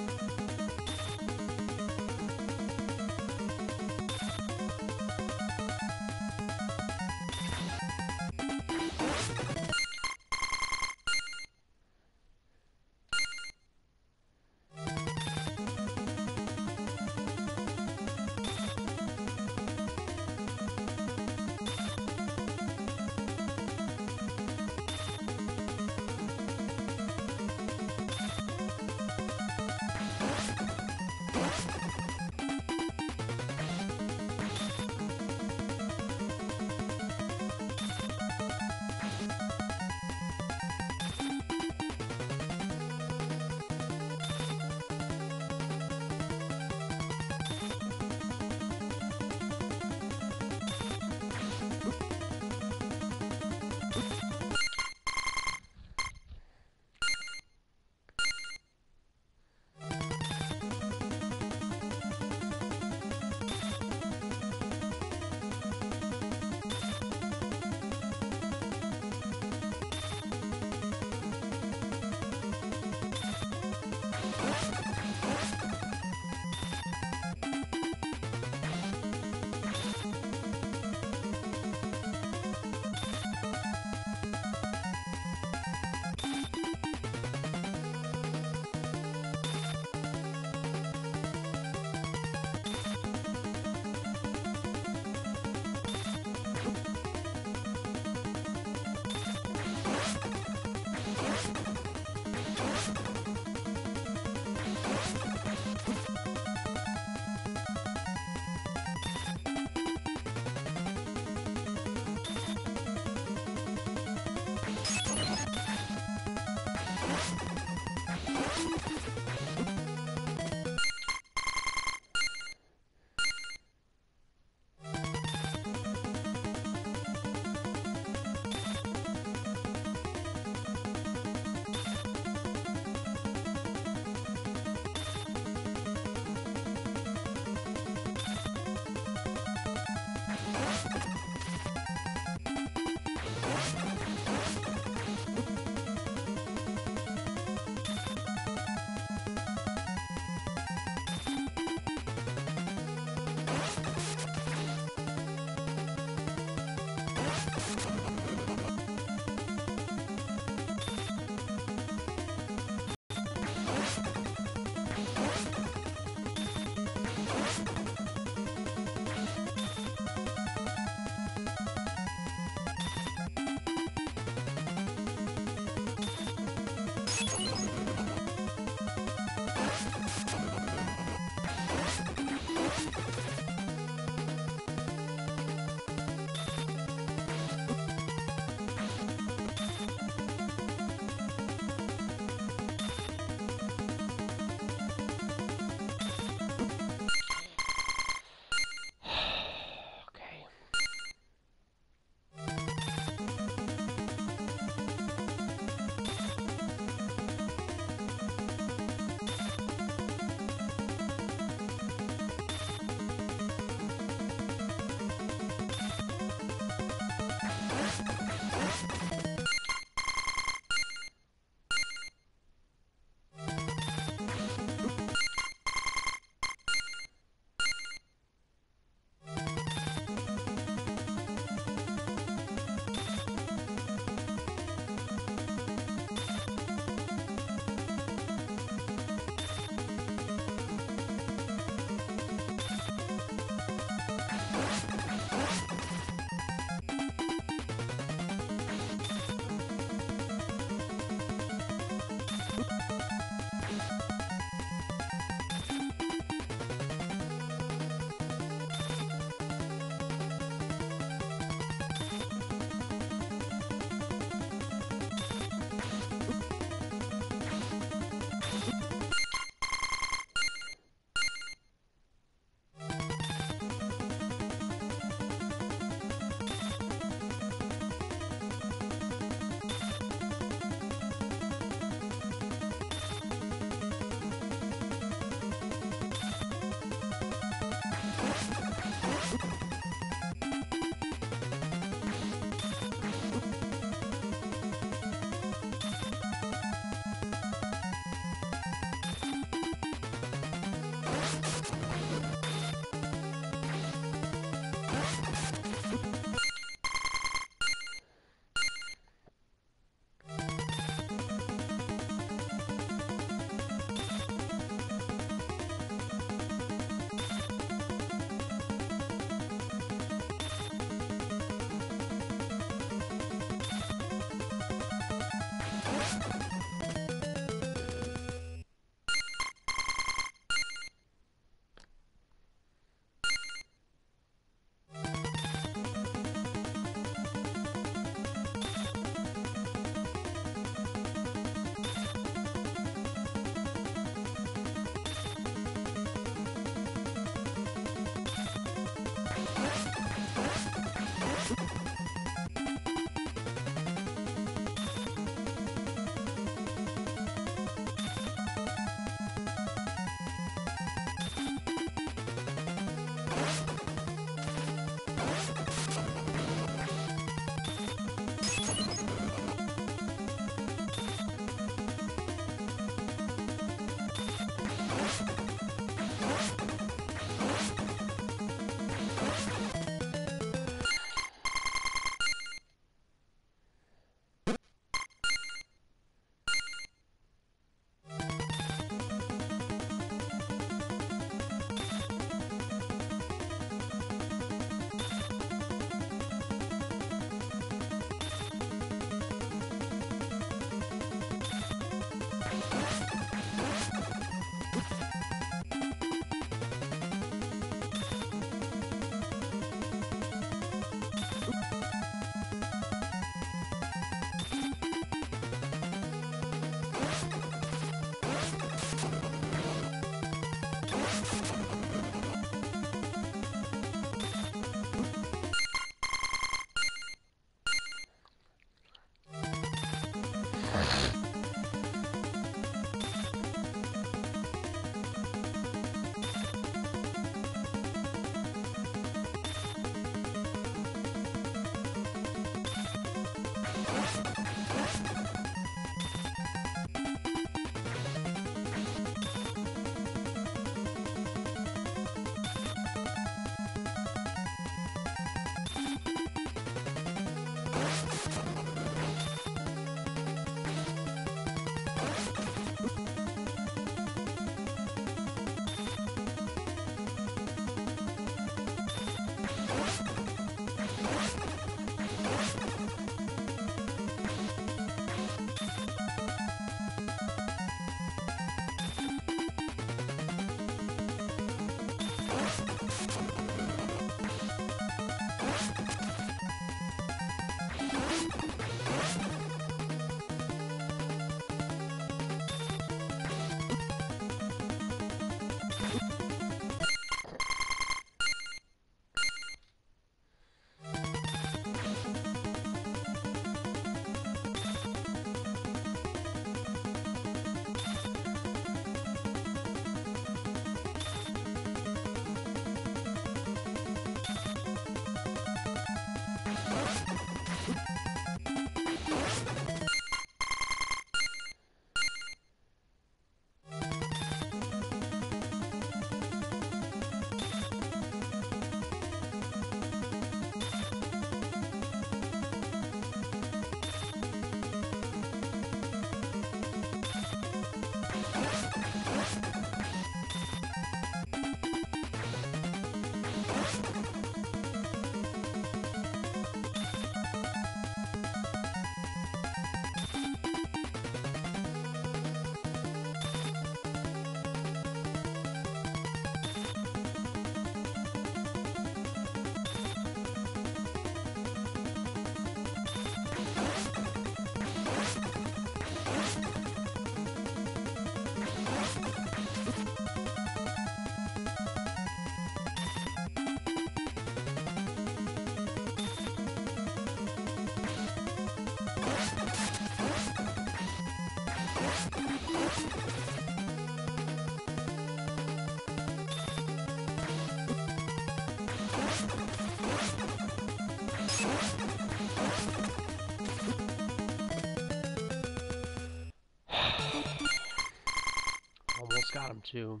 Almost got him too.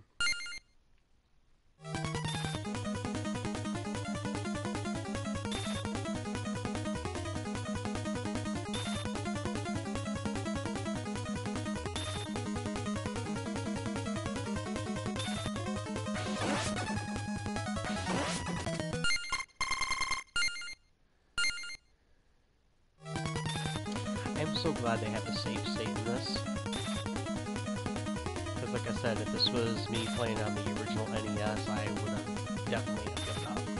I'm so glad they have the save state in this. Because like I said, if this was me playing on the original NES, I would have definitely have given up.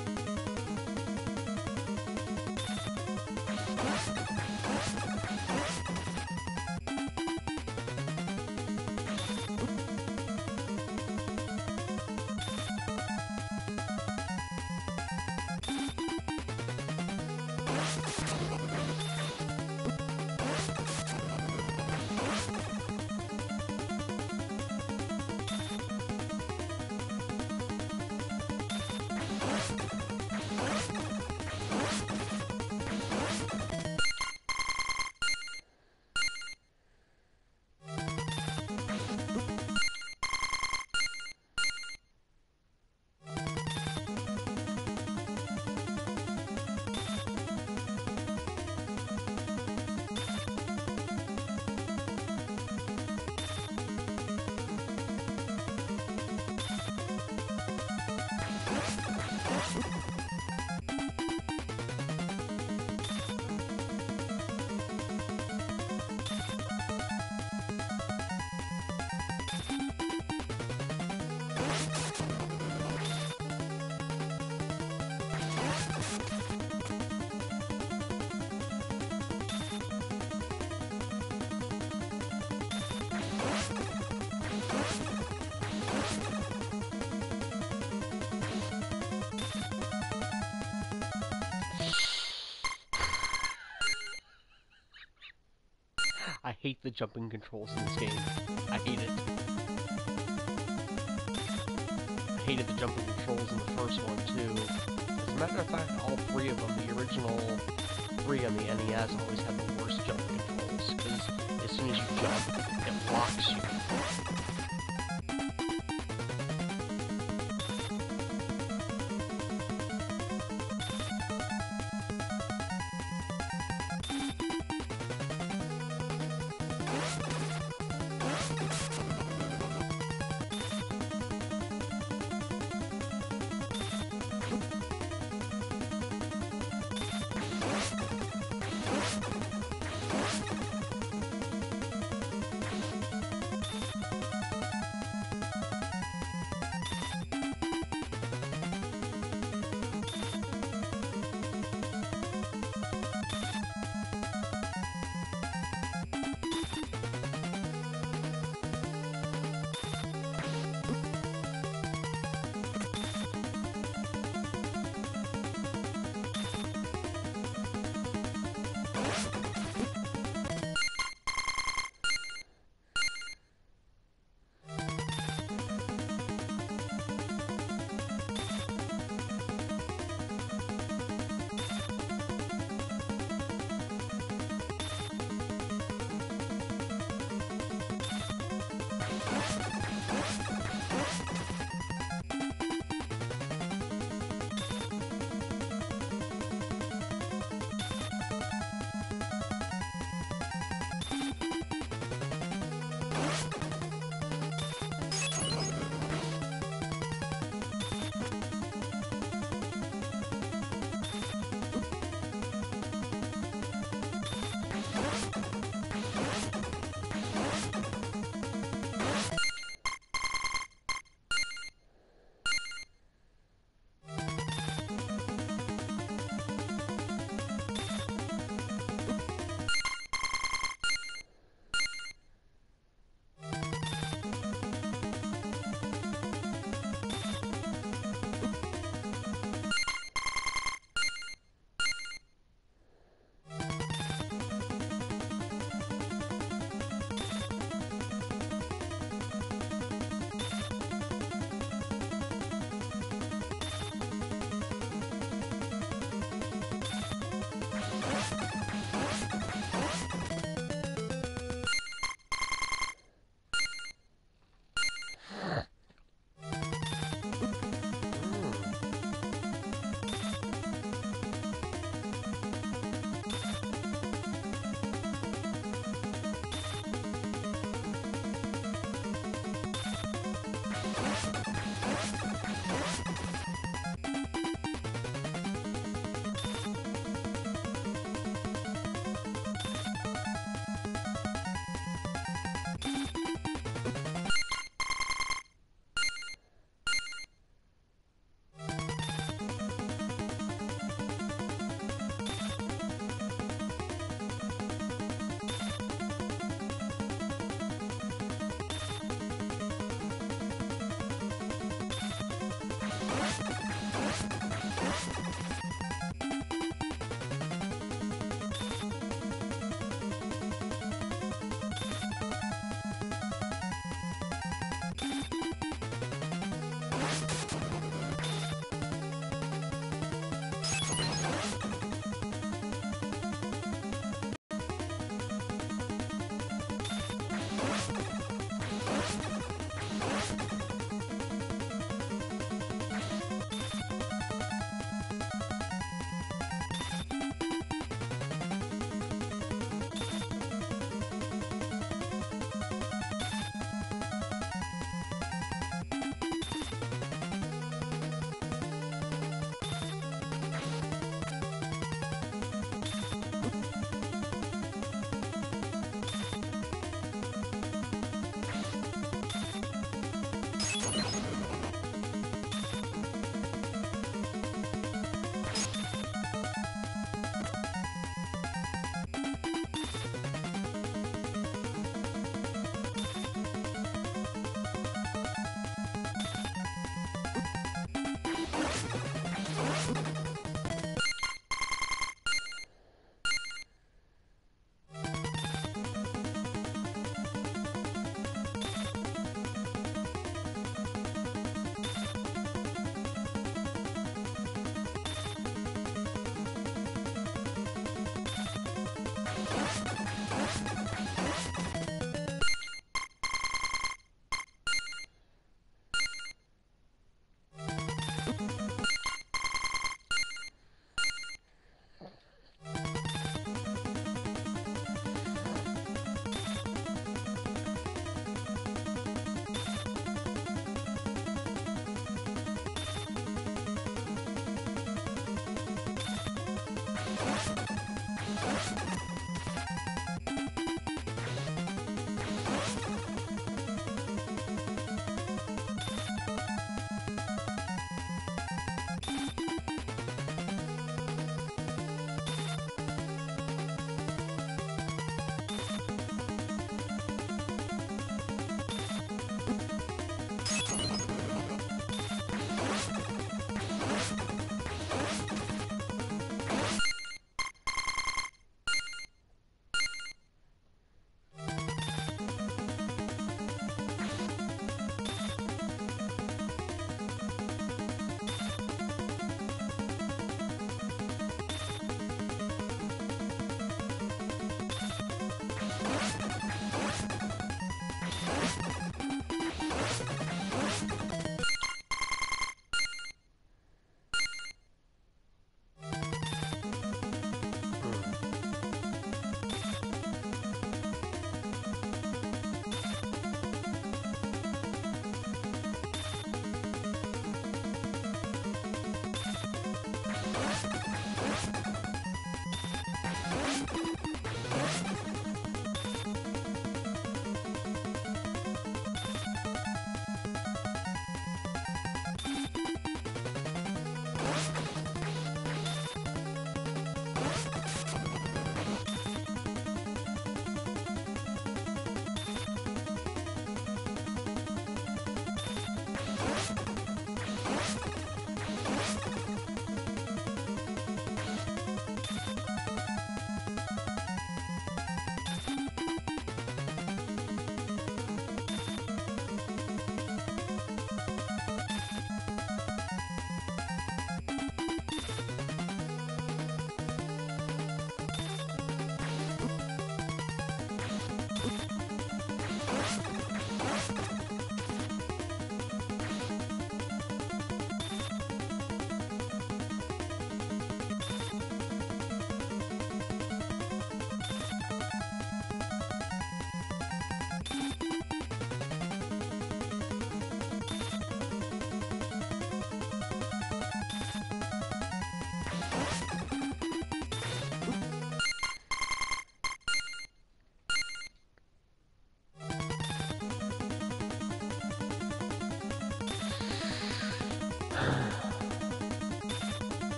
I hate the jumping controls in this game. I hate it. I hated the jumping controls in the first one, too. As a matter of fact, all three of them, the original three on the NES, always had the worst jumping controls, because as soon as you jump, it locks you.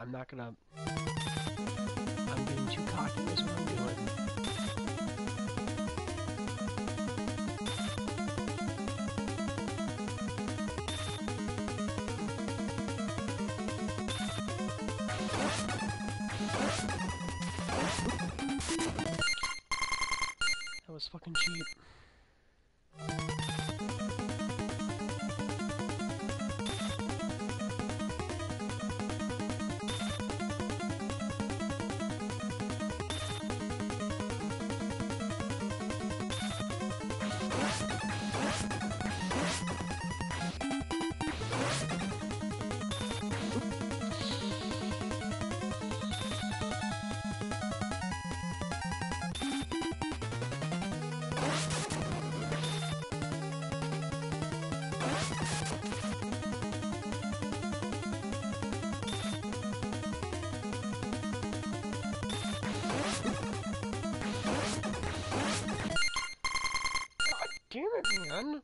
I'm not gonna... I'm getting too cocky, is what I'm doing. That was fucking cheap. Damn it, man!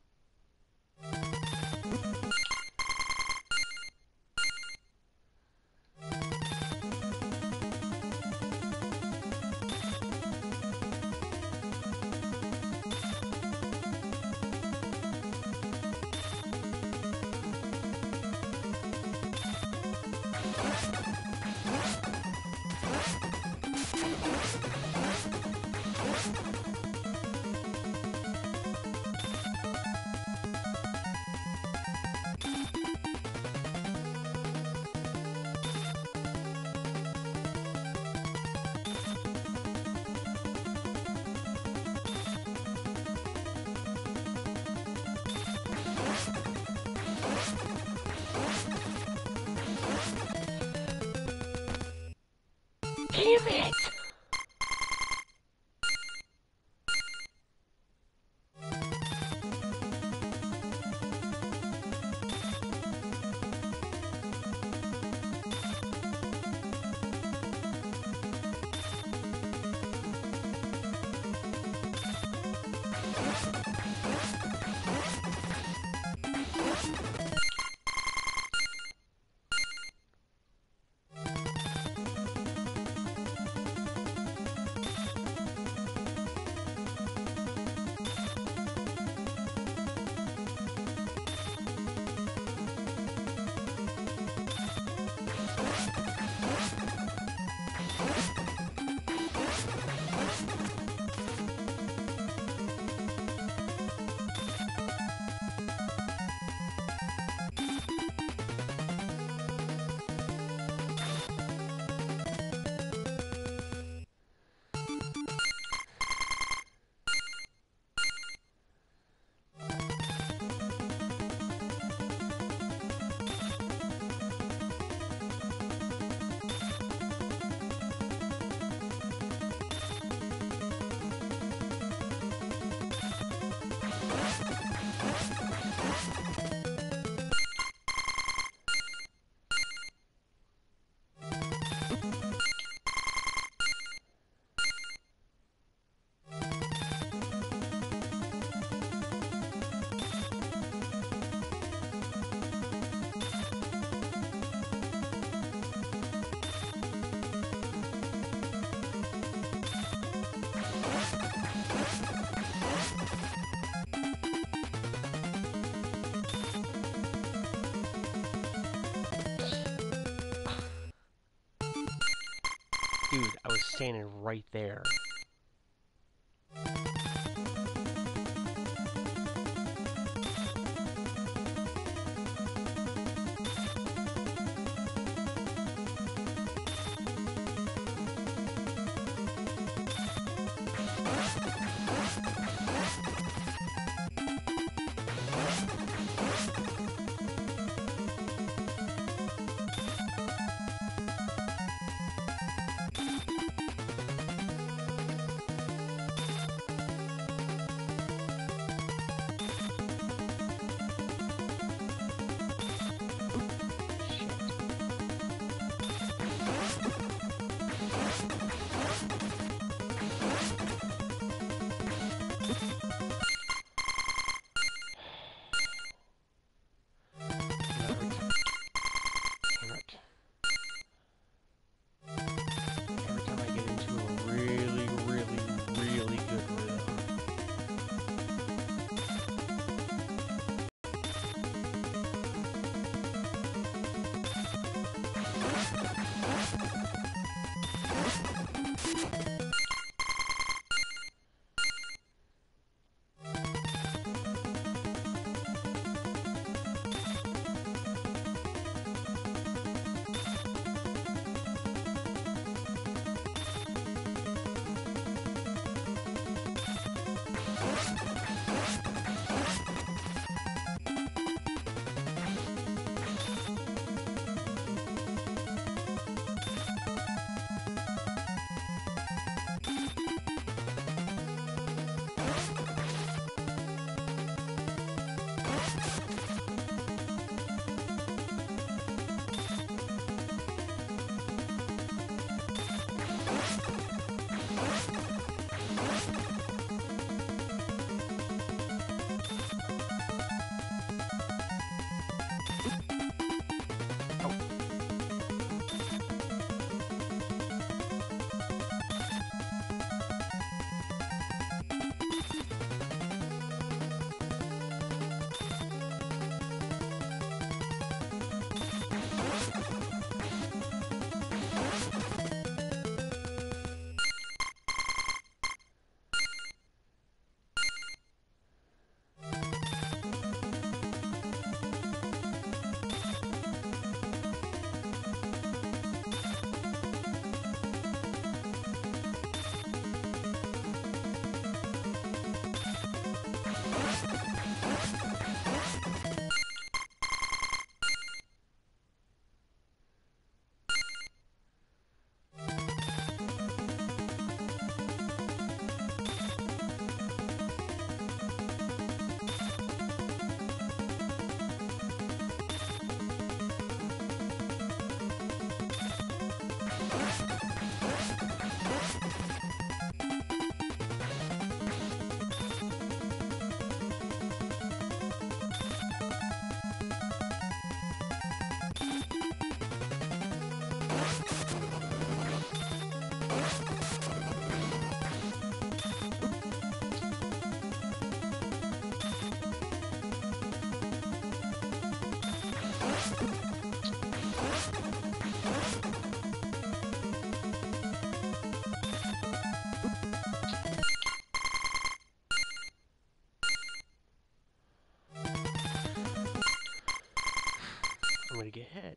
Damn it! Dude, I was standing right there. gonna get hit.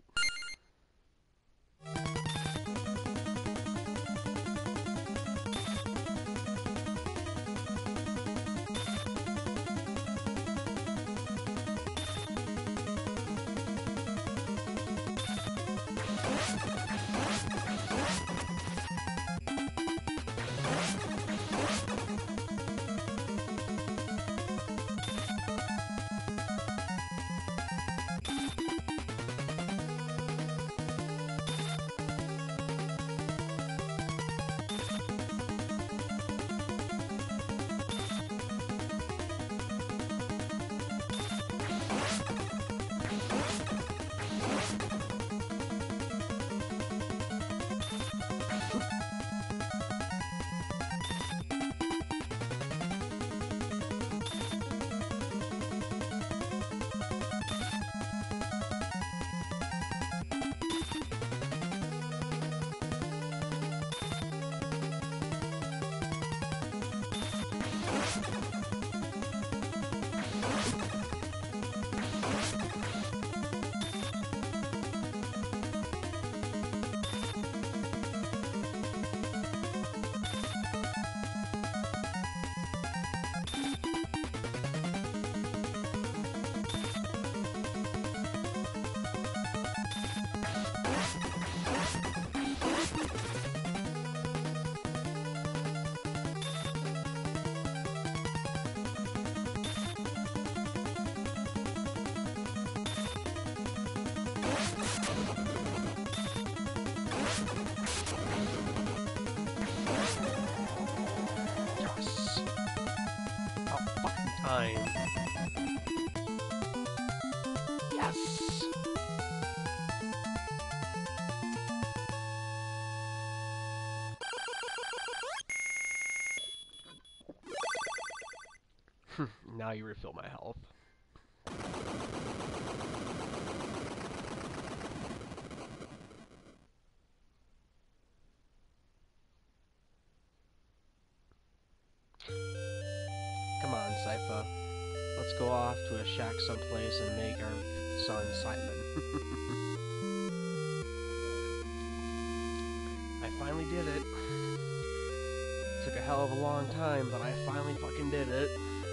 Yes! About fucking time. Yes! Now you refill my health. Come on, Sypha. Let's go off to a shack someplace and make our son Simon. I finally did it. Took a hell of a long time, but I finally fucking did it.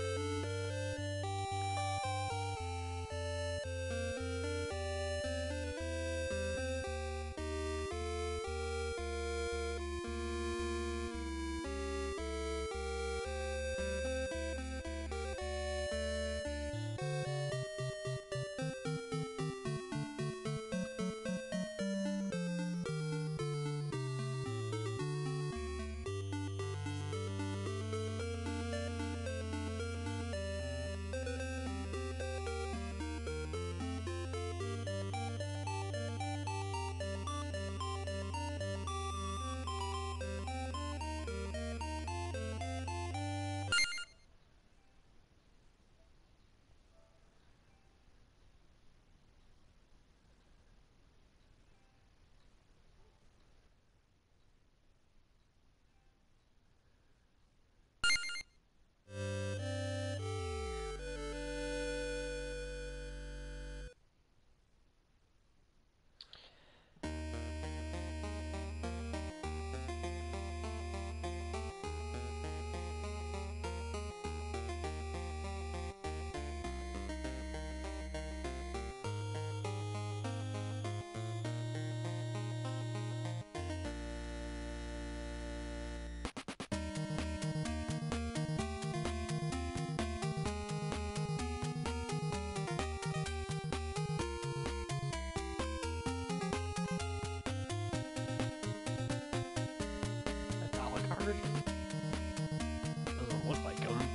Doesn't look like him.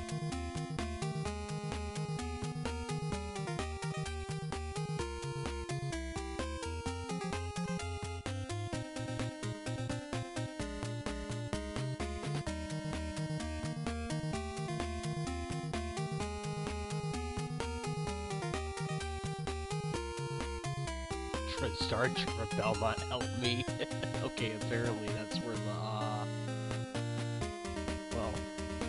Star Trevor Belmont helped me. Okay, apparently that's where the, well,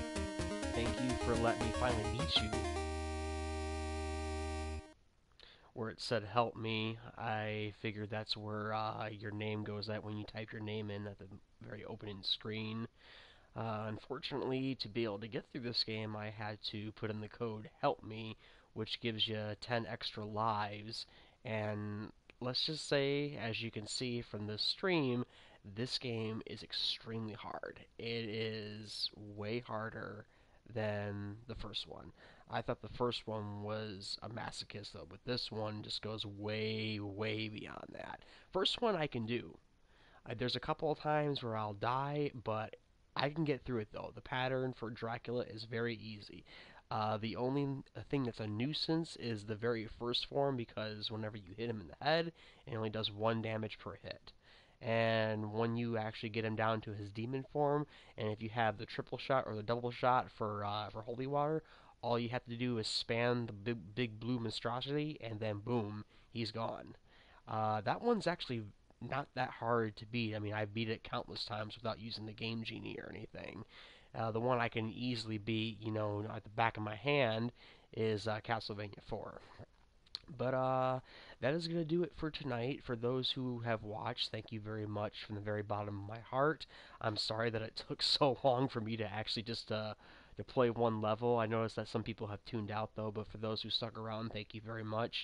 thank you for letting me finally meet you. where it said "Help me," I figured that's where your name goes at when you type your name in at the very opening screen. Unfortunately, to be able to get through this game, I had to put in the code "Help me," which gives you 10 extra lives. And let's just say, as you can see from this stream, this game is extremely hard. It is way harder than the first one. I thought the first one was a masochist, though, but this one just goes way, way beyond that. First one I can do. There's a couple of times where I'll die, but I can get through it though. The pattern for Dracula is very easy. The only thing that's a nuisance is the very first form because whenever you hit him in the head, it only does 1 damage per hit. And when you actually get him down to his demon form, and if you have the triple shot or the double shot for holy water, all you have to do is spam the big blue monstrosity, and then boom, he's gone. That one's actually not that hard to beat. I mean, I've beat it countless times without using the Game Genie or anything. The one I can easily beat, at the back of my hand, is Castlevania 4. But that is going to do it for tonight. For those who have watched, thank you very much from the very bottom of my heart. I'm sorry that it took so long for me to actually just to play one level. I noticed that some people have tuned out though, but for those who stuck around, thank you very much.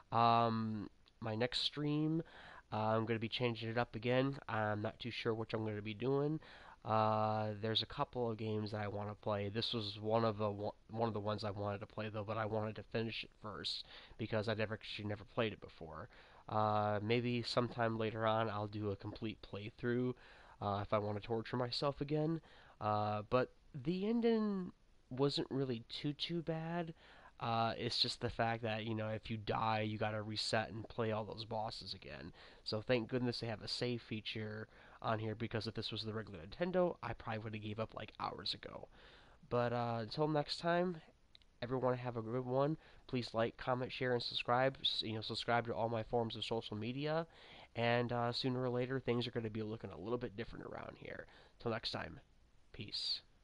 My next stream, I'm going to be changing it up again. I'm not too sure which I'm going to be doing. There's a couple of games that I want to play. This was one of the ones I wanted to play though, but I wanted to finish it first because I'd never played it before. Maybe sometime later on I'll do a complete playthrough if I want to torture myself again. But the ending wasn't really too bad. It's just the fact that if you die, you gotta reset and play all those bosses again. So thank goodness they have a save feature on here because if this was the regular Nintendo, I probably would have gave up like hours ago. But until next time, everyone have a good one. Please like, comment, share, and subscribe. Subscribe to all my forms of social media. And sooner or later, things are going to be looking a little bit different around here. Till next time, peace.